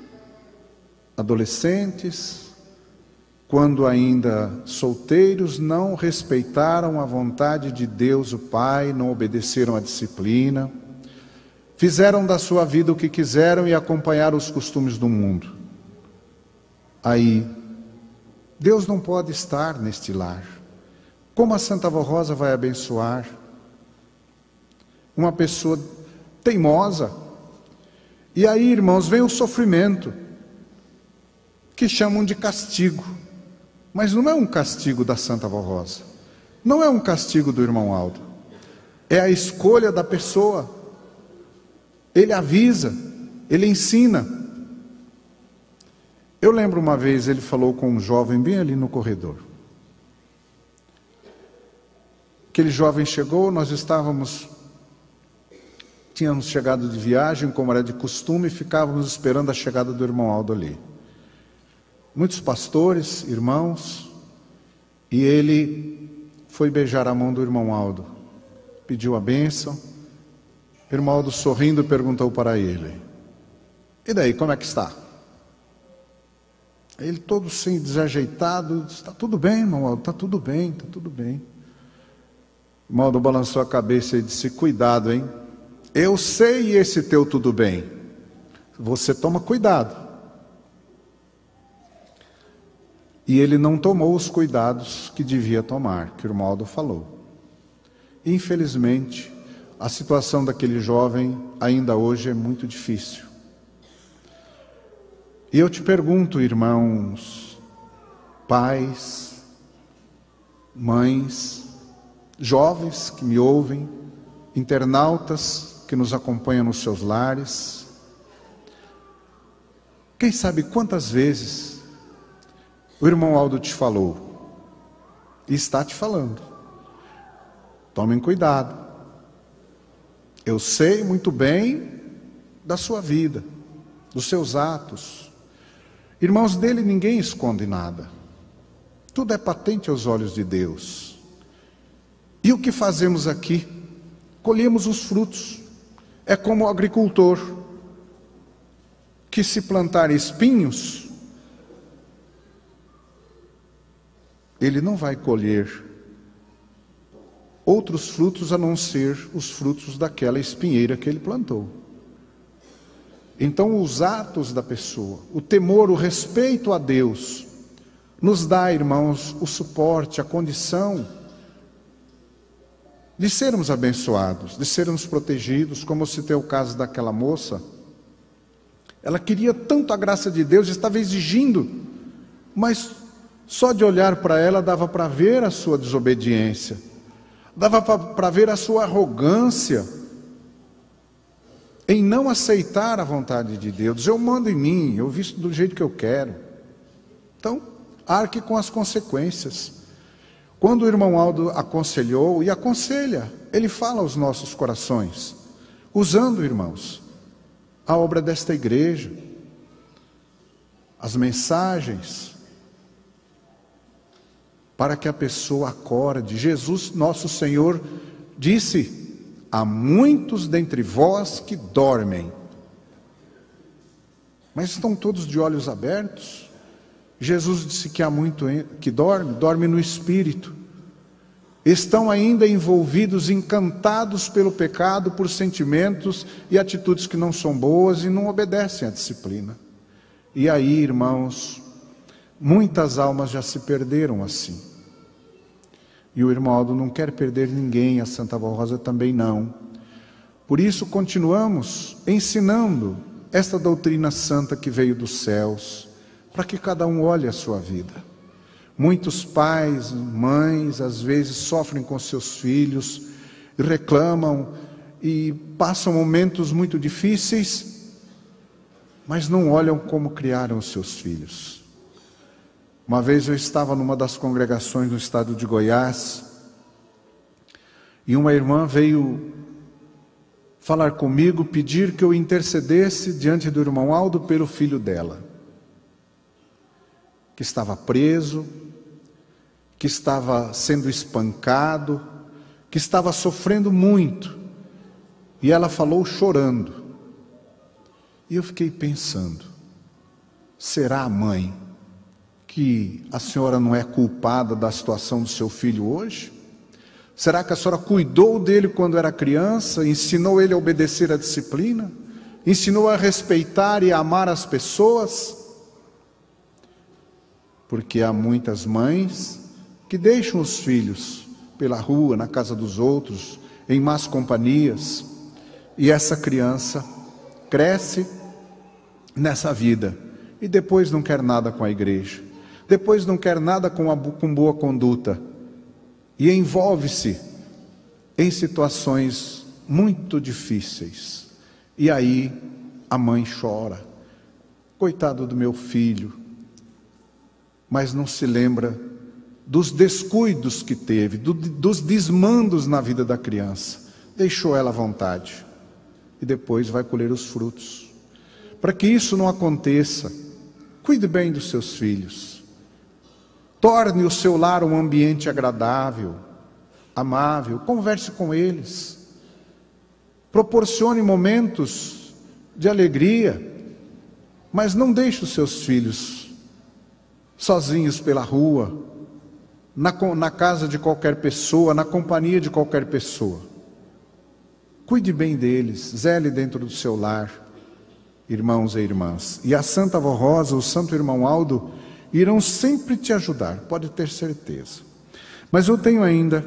adolescentes, quando ainda solteiros, não respeitaram a vontade de Deus, o Pai, não obedeceram à disciplina, fizeram da sua vida o que quiseram e acompanharam os costumes do mundo. Aí, Deus não pode estar neste lar. Como a Santa Avó Rosa vai abençoar uma pessoa teimosa? E aí, irmãos, vem o sofrimento, que chamam de castigo. Mas não é um castigo da Santa Avó Rosa, não é um castigo do irmão Aldo, é a escolha da pessoa. Ele avisa, ele ensina. Eu lembro uma vez, ele falou com um jovem bem ali no corredor. Aquele jovem chegou, nós estávamos, tínhamos chegado de viagem, como era de costume, e ficávamos esperando a chegada do irmão Aldo ali. Muitos pastores, irmãos, e ele foi beijar a mão do irmão Aldo, pediu a bênção. O irmão Aldo, sorrindo, perguntou para ele: e daí, como é que está? Ele todo assim, desajeitado, disse: está tudo bem, irmão Aldo, está tudo bem, está tudo bem. O irmão Aldo balançou a cabeça e disse: cuidado, hein? Eu sei esse teu tudo bem, você toma cuidado. E ele não tomou os cuidados que devia tomar, que o irmão Aldo falou. Infelizmente, a situação daquele jovem ainda hoje é muito difícil. E eu te pergunto, irmãos, pais, mães, jovens que me ouvem, internautas que nos acompanham nos seus lares, quem sabe quantas vezes o irmão Aldo te falou, e está te falando: tomem cuidado, eu sei muito bem da sua vida, dos seus atos. Irmãos, dele ninguém esconde nada, tudo é patente aos olhos de Deus. E o que fazemos aqui? Colhemos os frutos. É como o agricultor, que se plantar espinhos, ele não vai colher outros frutos a não ser os frutos daquela espinheira que ele plantou. Então, os atos da pessoa, o temor, o respeito a Deus, nos dá, irmãos, o suporte, a condição de sermos abençoados, de sermos protegidos, como se tem o caso daquela moça. Ela queria tanto a graça de Deus, estava exigindo, mas só de olhar para ela dava para ver a sua desobediência, dava para ver a sua arrogância em não aceitar a vontade de Deus. Eu mando em mim, eu visto do jeito que eu quero. Então, arque com as consequências. Quando o irmão Aldo aconselhou, e aconselha, ele fala aos nossos corações, usando, irmãos, a obra desta igreja, as mensagens, para que a pessoa acorde. Jesus, nosso Senhor, disse: há muitos dentre vós que dormem, mas estão todos de olhos abertos. Jesus disse que há muito que dorme, dorme no espírito. Estão ainda envolvidos, encantados pelo pecado, por sentimentos e atitudes que não são boas e não obedecem à disciplina. E aí, irmãos, muitas almas já se perderam assim. E o irmão Aldo não quer perder ninguém, a Santa Avó Rosa também não. Por isso continuamos ensinando esta doutrina santa que veio dos céus, para que cada um olhe a sua vida. Muitos pais, mães, às vezes sofrem com seus filhos, e reclamam e passam momentos muito difíceis, mas não olham como criaram os seus filhos. Uma vez eu estava numa das congregações no estado de Goiás, e uma irmã veio falar comigo, pedir que eu intercedesse diante do irmão Aldo pelo filho dela, que estava preso, que estava sendo espancado, que estava sofrendo muito. E ela falou chorando. E eu fiquei pensando, será, mãe, que a senhora não é culpada da situação do seu filho hoje? Será que a senhora cuidou dele quando era criança, ensinou ele a obedecer à disciplina, ensinou a respeitar e a amar as pessoas? Porque há muitas mães que deixam os filhos pela rua, na casa dos outros, em más companhias, e essa criança cresce nessa vida e depois não quer nada com a igreja, depois não quer nada com, a, com boa conduta, e envolve-se em situações muito difíceis. E aí a mãe chora, coitado do meu filho, mas não se lembra dos descuidos que teve, do, dos desmandos na vida da criança. Deixou ela à vontade e depois vai colher os frutos. Para que isso não aconteça, cuide bem dos seus filhos, torne o seu lar um ambiente agradável, amável, converse com eles, proporcione momentos de alegria, mas não deixe os seus filhos sozinhos pela rua, na, na casa de qualquer pessoa, na companhia de qualquer pessoa. Cuide bem deles, zele dentro do seu lar, irmãos e irmãs. E a Santa Avó Rosa, o Santo Irmão Aldo, irão sempre te ajudar, pode ter certeza. Mas eu tenho ainda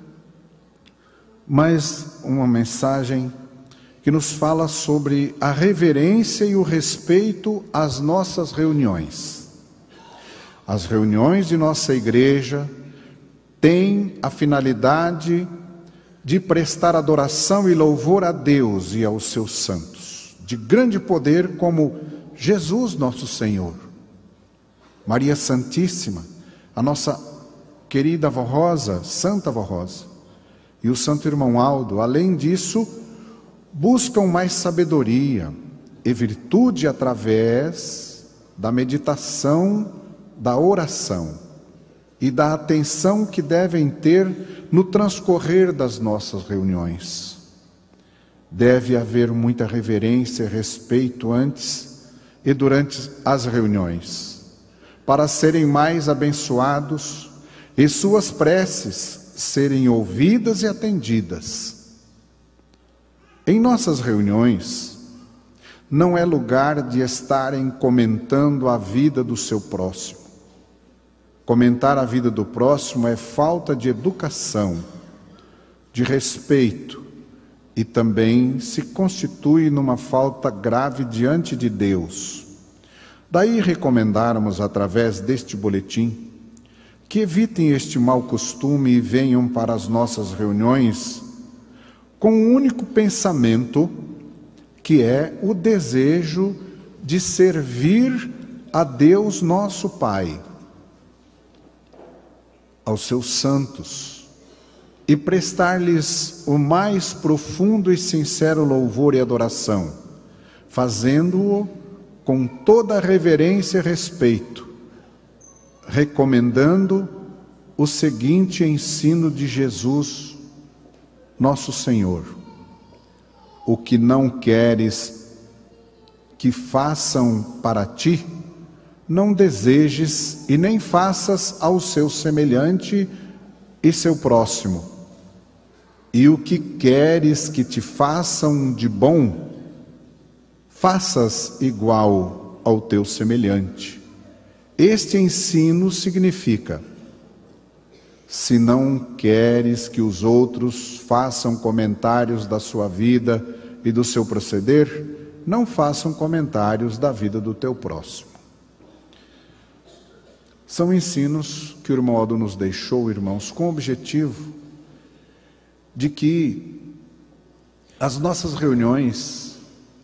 mais uma mensagem que nos fala sobre a reverência e o respeito às nossas reuniões. As reuniões de nossa igreja têm a finalidade de prestar adoração e louvor a Deus e aos seus santos, de grande poder como Jesus nosso Senhor, Maria Santíssima, a nossa querida Avó Rosa, Santa Avó Rosa, e o Santo Irmão Aldo. Além disso, buscam mais sabedoria e virtude através da meditação, da oração e da atenção que devem ter no transcorrer das nossas reuniões. Deve haver muita reverência e respeito antes e durante as reuniões, para serem mais abençoados e suas preces serem ouvidas e atendidas. Em nossas reuniões, não é lugar de estarem comentando a vida do seu próximo. Comentar a vida do próximo é falta de educação, de respeito, e também se constitui numa falta grave diante de Deus. Daí recomendarmos, através deste boletim, que evitem este mau costume e venham para as nossas reuniões com um único pensamento, que é o desejo de servir a Deus nosso Pai, aos seus santos, e prestar-lhes o mais profundo e sincero louvor e adoração, fazendo-o com toda reverência e respeito, recomendando o seguinte ensino de Jesus, nosso Senhor: o que não queres que façam para ti, não desejes e nem faças ao seu semelhante e seu próximo. E o que queres que te façam de bom, faças igual ao teu semelhante. Este ensino significa: se não queres que os outros façam comentários da sua vida e do seu proceder, não façam comentários da vida do teu próximo. São ensinos que o irmão Aldo nos deixou, irmãos, com o objetivo de que as nossas reuniões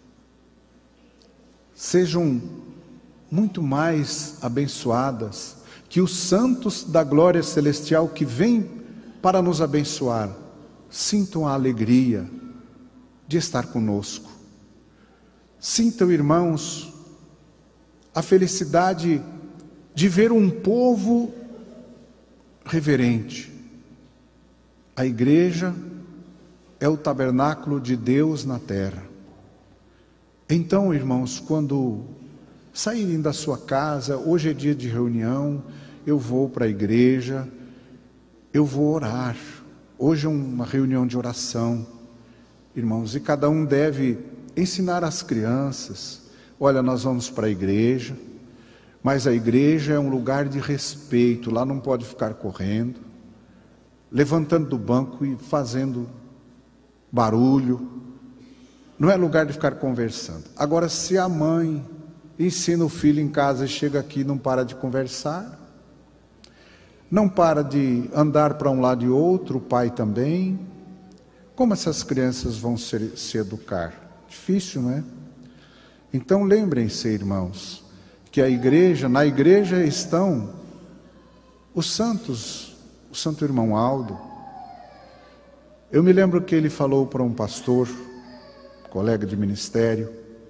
sejam muito mais abençoadas, que os santos da glória celestial que vêm para nos abençoar sintam a alegria de estar conosco. Sintam, irmãos, a felicidade de ver um povo reverente. A igreja é o tabernáculo de Deus na terra. Então, irmãos, quando saírem da sua casa, hoje é dia de reunião, eu vou para a igreja, eu vou orar. Hoje é uma reunião de oração, irmãos, e cada um deve ensinar às crianças: olha, nós vamos para a igreja, mas a igreja é um lugar de respeito, lá não pode ficar correndo, levantando do banco e fazendo barulho, não é lugar de ficar conversando. Agora, se a mãe ensina o filho em casa e chega aqui e não para de conversar, não para de andar para um lado e outro, o pai também, como essas crianças vão se, se educar? Difícil, não é? Então lembrem-se, irmãos, que a igreja, na igreja estão os santos, o santo irmão Aldo. Eu me lembro que ele falou para um pastor, colega de ministério,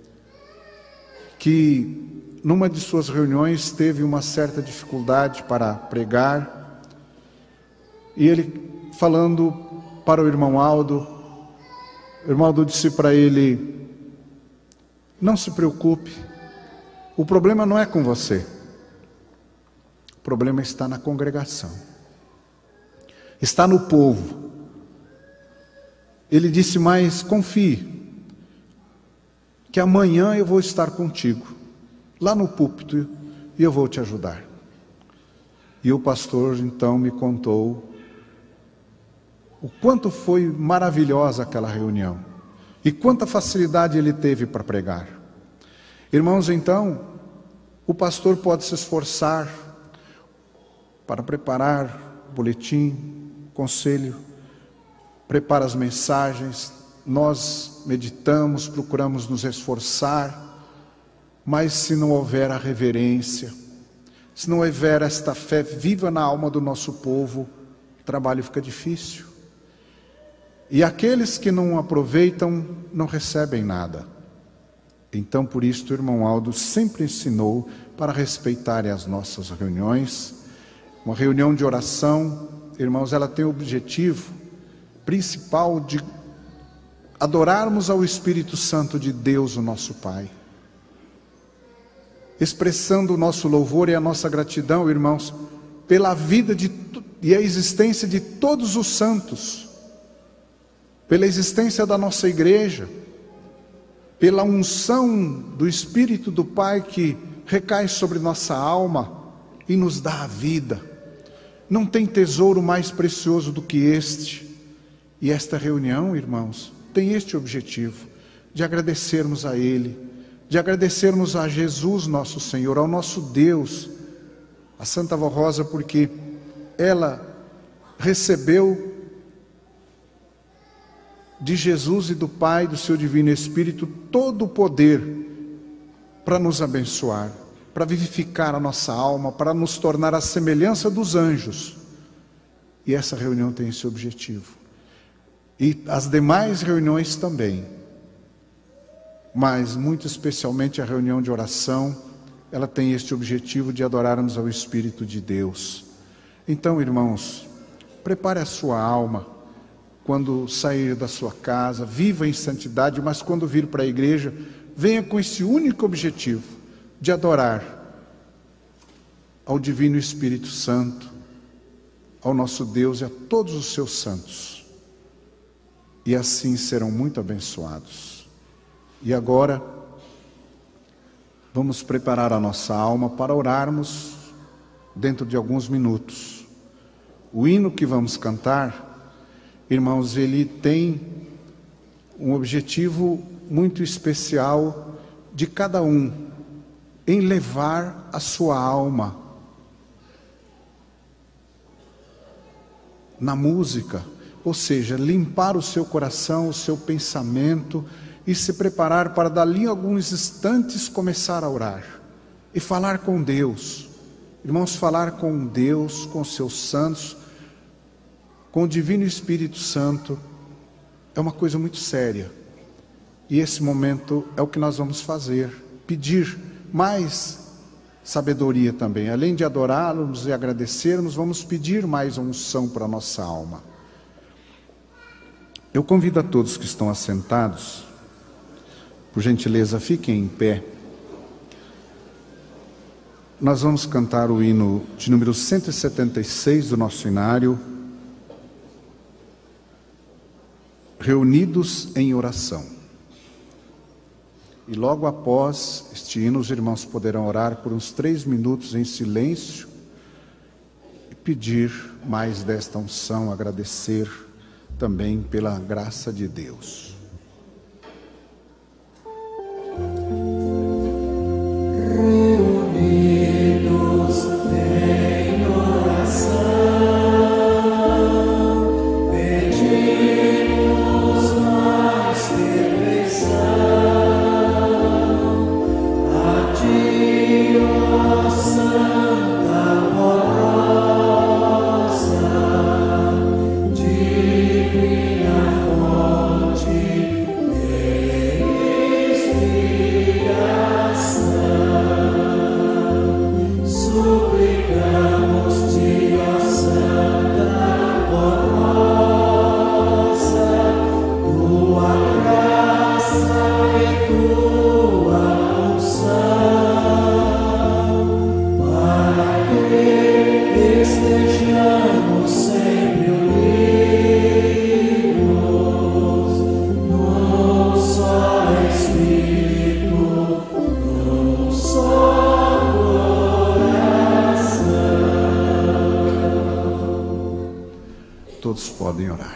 que numa de suas reuniões teve uma certa dificuldade para pregar, e ele falando para o irmão Aldo, o irmão Aldo disse para ele: não se preocupe, o problema não é com você, o problema está na congregação, está no povo. Ele disse: mas confie, que amanhã eu vou estar contigo, lá no púlpito, e eu vou te ajudar. E o pastor então me contou o quanto foi maravilhosa aquela reunião, e quanta facilidade ele teve para pregar. Irmãos, então, o pastor pode se esforçar para preparar o boletim, conselho, prepara as mensagens, nós meditamos, procuramos nos esforçar, mas se não houver a reverência, se não houver esta fé viva na alma do nosso povo, o trabalho fica difícil. E aqueles que não aproveitam, não recebem nada. Então, por isso, o irmão Aldo sempre ensinou para respeitarem as nossas reuniões. Uma reunião de oração, irmãos, ela tem o objetivo principal de adorarmos ao Espírito Santo de Deus, o nosso Pai, expressando o nosso louvor e a nossa gratidão, irmãos, pela vida de, e a existência de todos os santos, pela existência da nossa igreja, pela unção do Espírito do Pai que recai sobre nossa alma e nos dá a vida. Não tem tesouro mais precioso do que este. E esta reunião, irmãos, tem este objetivo, de agradecermos a Ele, de agradecermos a Jesus nosso Senhor, ao nosso Deus, a Santa Vó Rosa, porque ela recebeu de Jesus e do Pai, do seu Divino Espírito, todo o poder para nos abençoar, para vivificar a nossa alma, para nos tornar a semelhança dos anjos. E essa reunião tem esse objetivo. E as demais reuniões também. Mas, muito especialmente, a reunião de oração, ela tem este objetivo de adorarmos ao Espírito de Deus. Então, irmãos, prepare a sua alma, quando sair da sua casa, viva em santidade, mas quando vir para a igreja, venha com esse único objetivo, de adorar ao Divino Espírito Santo, ao nosso Deus e a todos os seus santos. E assim serão muito abençoados. E agora, vamos preparar a nossa alma para orarmos dentro de alguns minutos. O hino que vamos cantar, irmãos, ele tem um objetivo muito especial de cada um em levar a sua alma na música, ou seja, limpar o seu coração, o seu pensamento e se preparar para dali a alguns instantes começar a orar e falar com Deus. Irmãos, falar com Deus, com seus santos, com o Divino Espírito Santo é uma coisa muito séria. E esse momento é o que nós vamos fazer, pedir mais sabedoria também. Além de adorá-los e agradecermos, vamos pedir mais unção para a nossa alma. Eu convido a todos que estão assentados, por gentileza, fiquem em pé. Nós vamos cantar o hino de número cento e setenta e seis do nosso inário, Reunidos em Oração. E logo após este hino, os irmãos poderão orar por uns três minutos em silêncio e pedir mais desta unção, agradecer também pela graça de Deus. Reunidos em oração, pedimos mais perfeição a Ti, ó Santa Rosa, divina fonte de inspiração. Suplicamos-te, ó Santa Rosa, tua graça e tua unção, para que estejamos sempre unidos num só Espírito, num só coração. Todos podem orar.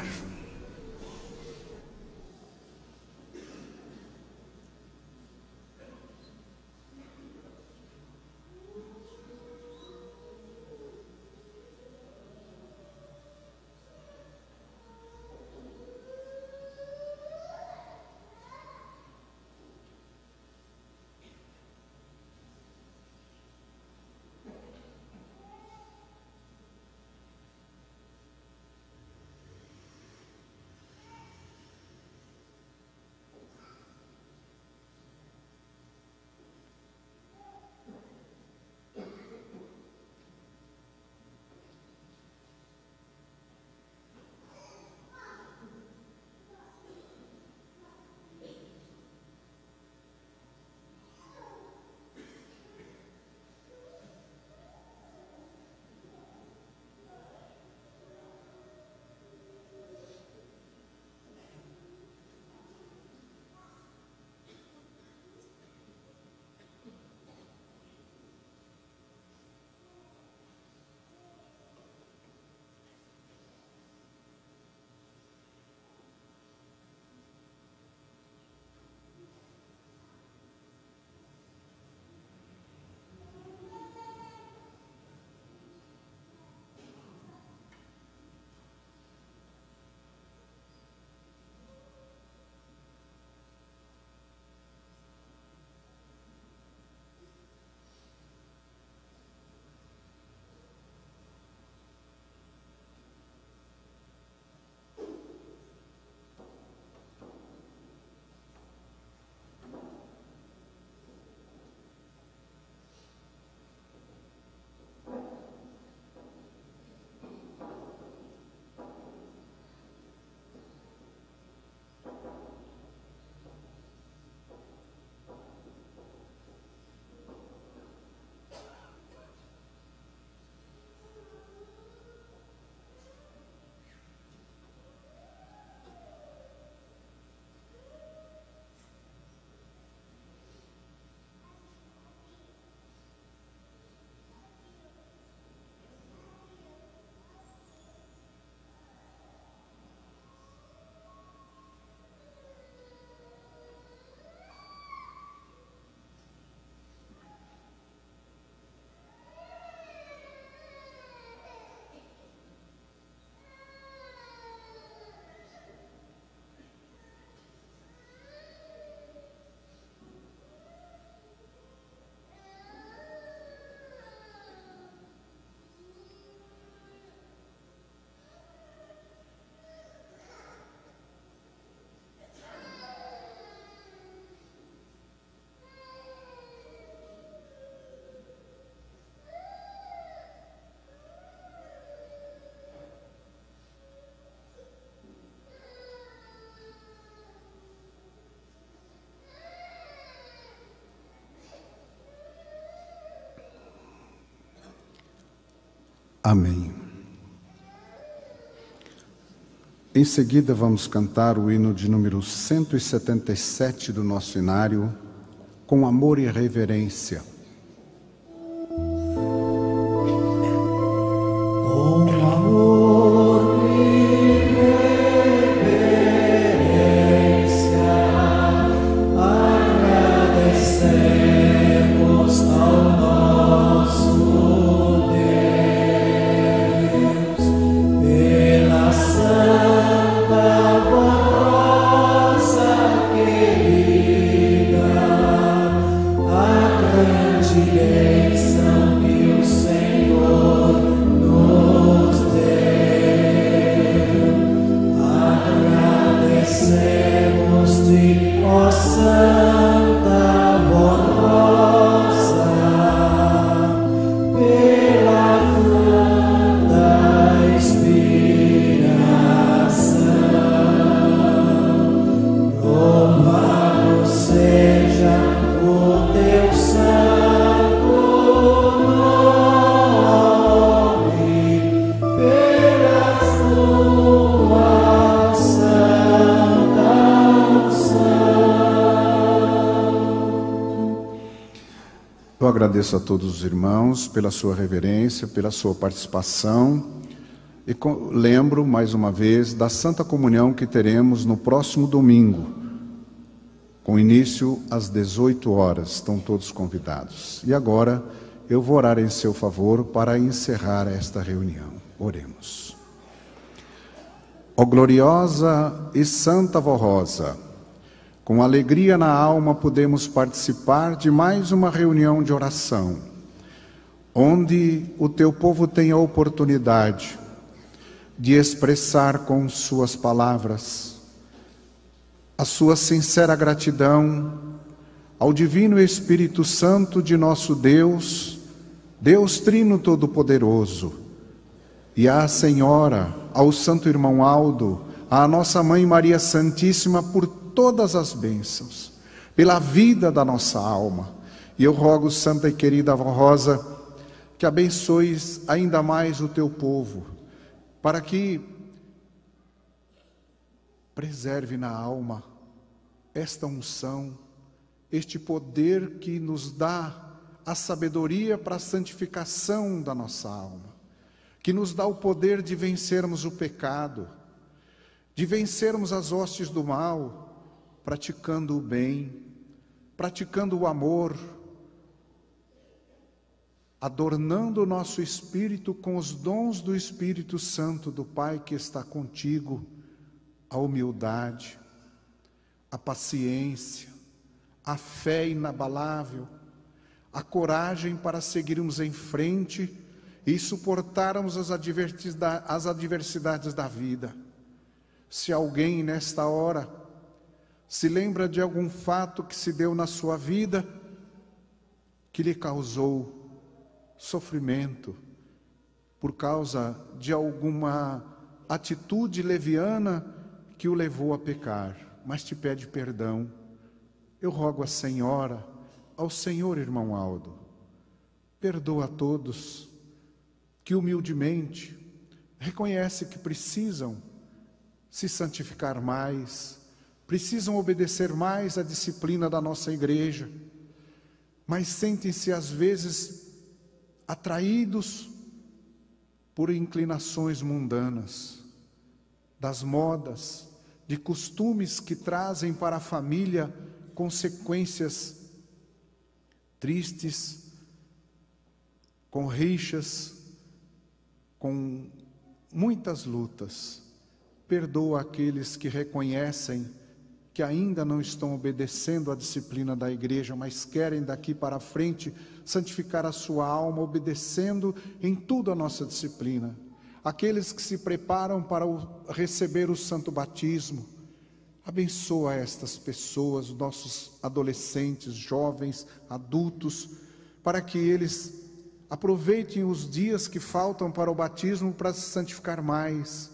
Amém. Em seguida vamos cantar o hino de número cento e setenta e sete do nosso inário, Com Amor e Reverência. Com amor e reverência, agradecemos ao nosso Deus pela santa vossa querida, a grande bênção que o Senhor nos deu. Agradecemos-te, ó Santa Vossa, pela tanta inspiração. Louvado seja o teu santo nome, pela tua santa unção. Eu agradeço a todos os irmãos pela sua reverência, pela sua participação e co- lembro mais uma vez da Santa Comunhão que teremos no próximo domingo, com início às dezoito horas. Estão todos convidados. E agora eu vou orar em seu favor para encerrar esta reunião. Oremos. Ó gloriosa e santa Vó Rosa, com alegria na alma podemos participar de mais uma reunião de oração, onde o teu povo tem a oportunidade de expressar com suas palavras a sua sincera gratidão ao Divino Espírito Santo de nosso Deus, Deus Trino Todo-Poderoso, e à Senhora, ao Santo Irmão Aldo, à nossa Mãe Maria Santíssima, por todas as bênçãos, pela vida da nossa alma. E eu rogo, Santa e querida Vó Rosa, que abençoes ainda mais o teu povo, para que preserve na alma esta unção, este poder que nos dá a sabedoria para a santificação da nossa alma, que nos dá o poder de vencermos o pecado, de vencermos as hostes do mal, praticando o bem, praticando o amor, adornando o nosso espírito com os dons do Espírito Santo do Pai que está contigo, a humildade, a paciência, a fé inabalável, a coragem para seguirmos em frente e suportarmos as adversidades, as adversidades da vida. Se alguém nesta hora se lembra de algum fato que se deu na sua vida, que lhe causou sofrimento, por causa de alguma atitude leviana que o levou a pecar, mas te pede perdão, eu rogo à Senhora, ao Senhor Irmão Aldo, perdoa a todos que humildemente reconhece que precisam se santificar mais, precisam obedecer mais à disciplina da nossa igreja, mas sentem-se às vezes atraídos por inclinações mundanas, das modas, de costumes que trazem para a família consequências tristes, com rixas, com muitas lutas. Perdoa aqueles que reconhecem que ainda não estão obedecendo à disciplina da igreja, mas querem daqui para frente santificar a sua alma, obedecendo em tudo a nossa disciplina. Aqueles que se preparam para o, receber o santo batismo, abençoa estas pessoas, nossos adolescentes, jovens, adultos, para que eles aproveitem os dias que faltam para o batismo para se santificar mais,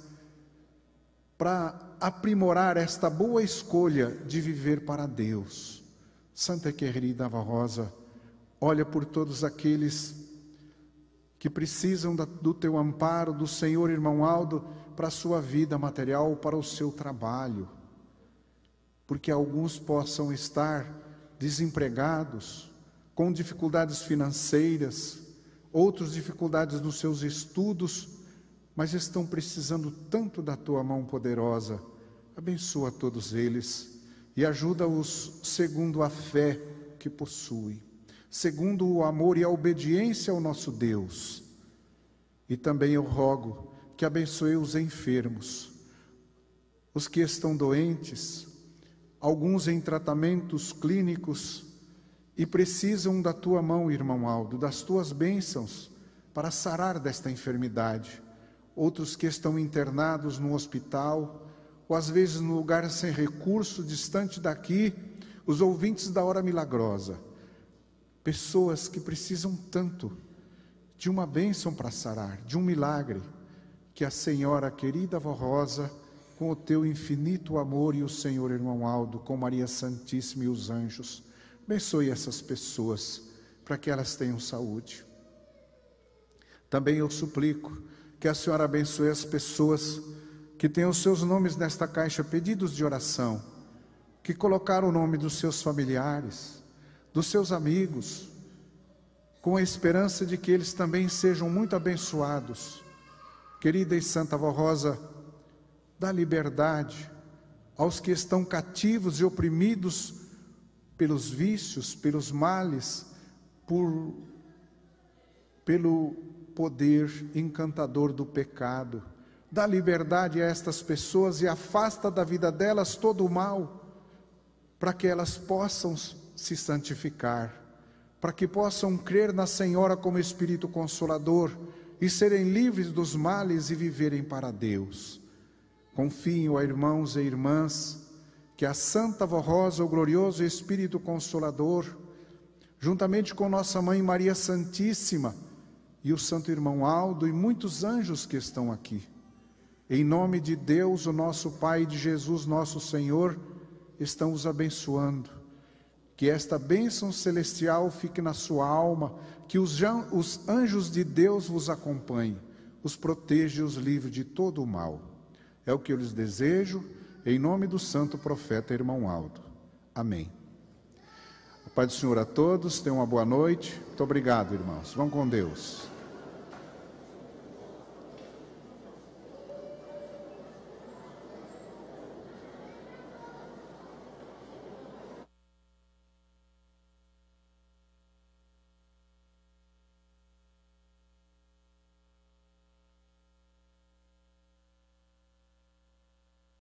para aprimorar esta boa escolha de viver para Deus. Santa e querida Vó Rosa, olha por todos aqueles que precisam da, do teu amparo, do Senhor, irmão Aldo, para a sua vida material, para o seu trabalho, porque alguns possam estar desempregados, com dificuldades financeiras, outros dificuldades nos seus estudos, mas estão precisando tanto da tua mão poderosa. Abençoa todos eles e ajuda-os segundo a fé que possui, segundo o amor e a obediência ao nosso Deus. E também eu rogo que abençoe os enfermos, os que estão doentes, alguns em tratamentos clínicos e precisam da tua mão, irmão Aldo, das tuas bênçãos para sarar desta enfermidade. Outros que estão internados no hospital, ou às vezes no lugar sem recurso, distante daqui, os ouvintes da hora milagrosa. Pessoas que precisam tanto de uma bênção para sarar, de um milagre, que a Senhora querida Vó Rosa, com o teu infinito amor, e o Senhor, irmão Aldo, com Maria Santíssima e os anjos, abençoe essas pessoas, para que elas tenham saúde. Também eu suplico que a Senhora abençoe as pessoas que têm os seus nomes nesta caixa, pedidos de oração, que colocaram o nome dos seus familiares, dos seus amigos, com a esperança de que eles também sejam muito abençoados. Querida e Santa Vó Rosa, dá liberdade aos que estão cativos e oprimidos pelos vícios, pelos males, por, pelo poder encantador do pecado. Dá liberdade a estas pessoas e afasta da vida delas todo o mal, para que elas possam se santificar, para que possam crer na Senhora como Espírito Consolador e serem livres dos males e viverem para Deus. Confio, ó irmãos e irmãs, que a Santa Vó Rosa, o glorioso Espírito Consolador, juntamente com nossa Mãe Maria Santíssima e o Santo Irmão Aldo e muitos anjos que estão aqui, em nome de Deus, o nosso Pai, e de Jesus nosso Senhor, estão os abençoando. Que esta bênção celestial fique na sua alma, que os, os anjos de Deus vos acompanhem, os proteja e os livre de todo o mal. É o que eu lhes desejo, em nome do santo profeta irmão Aldo. Amém. A paz do Senhor a todos, tenham uma boa noite. Muito obrigado, irmãos. Vão com Deus.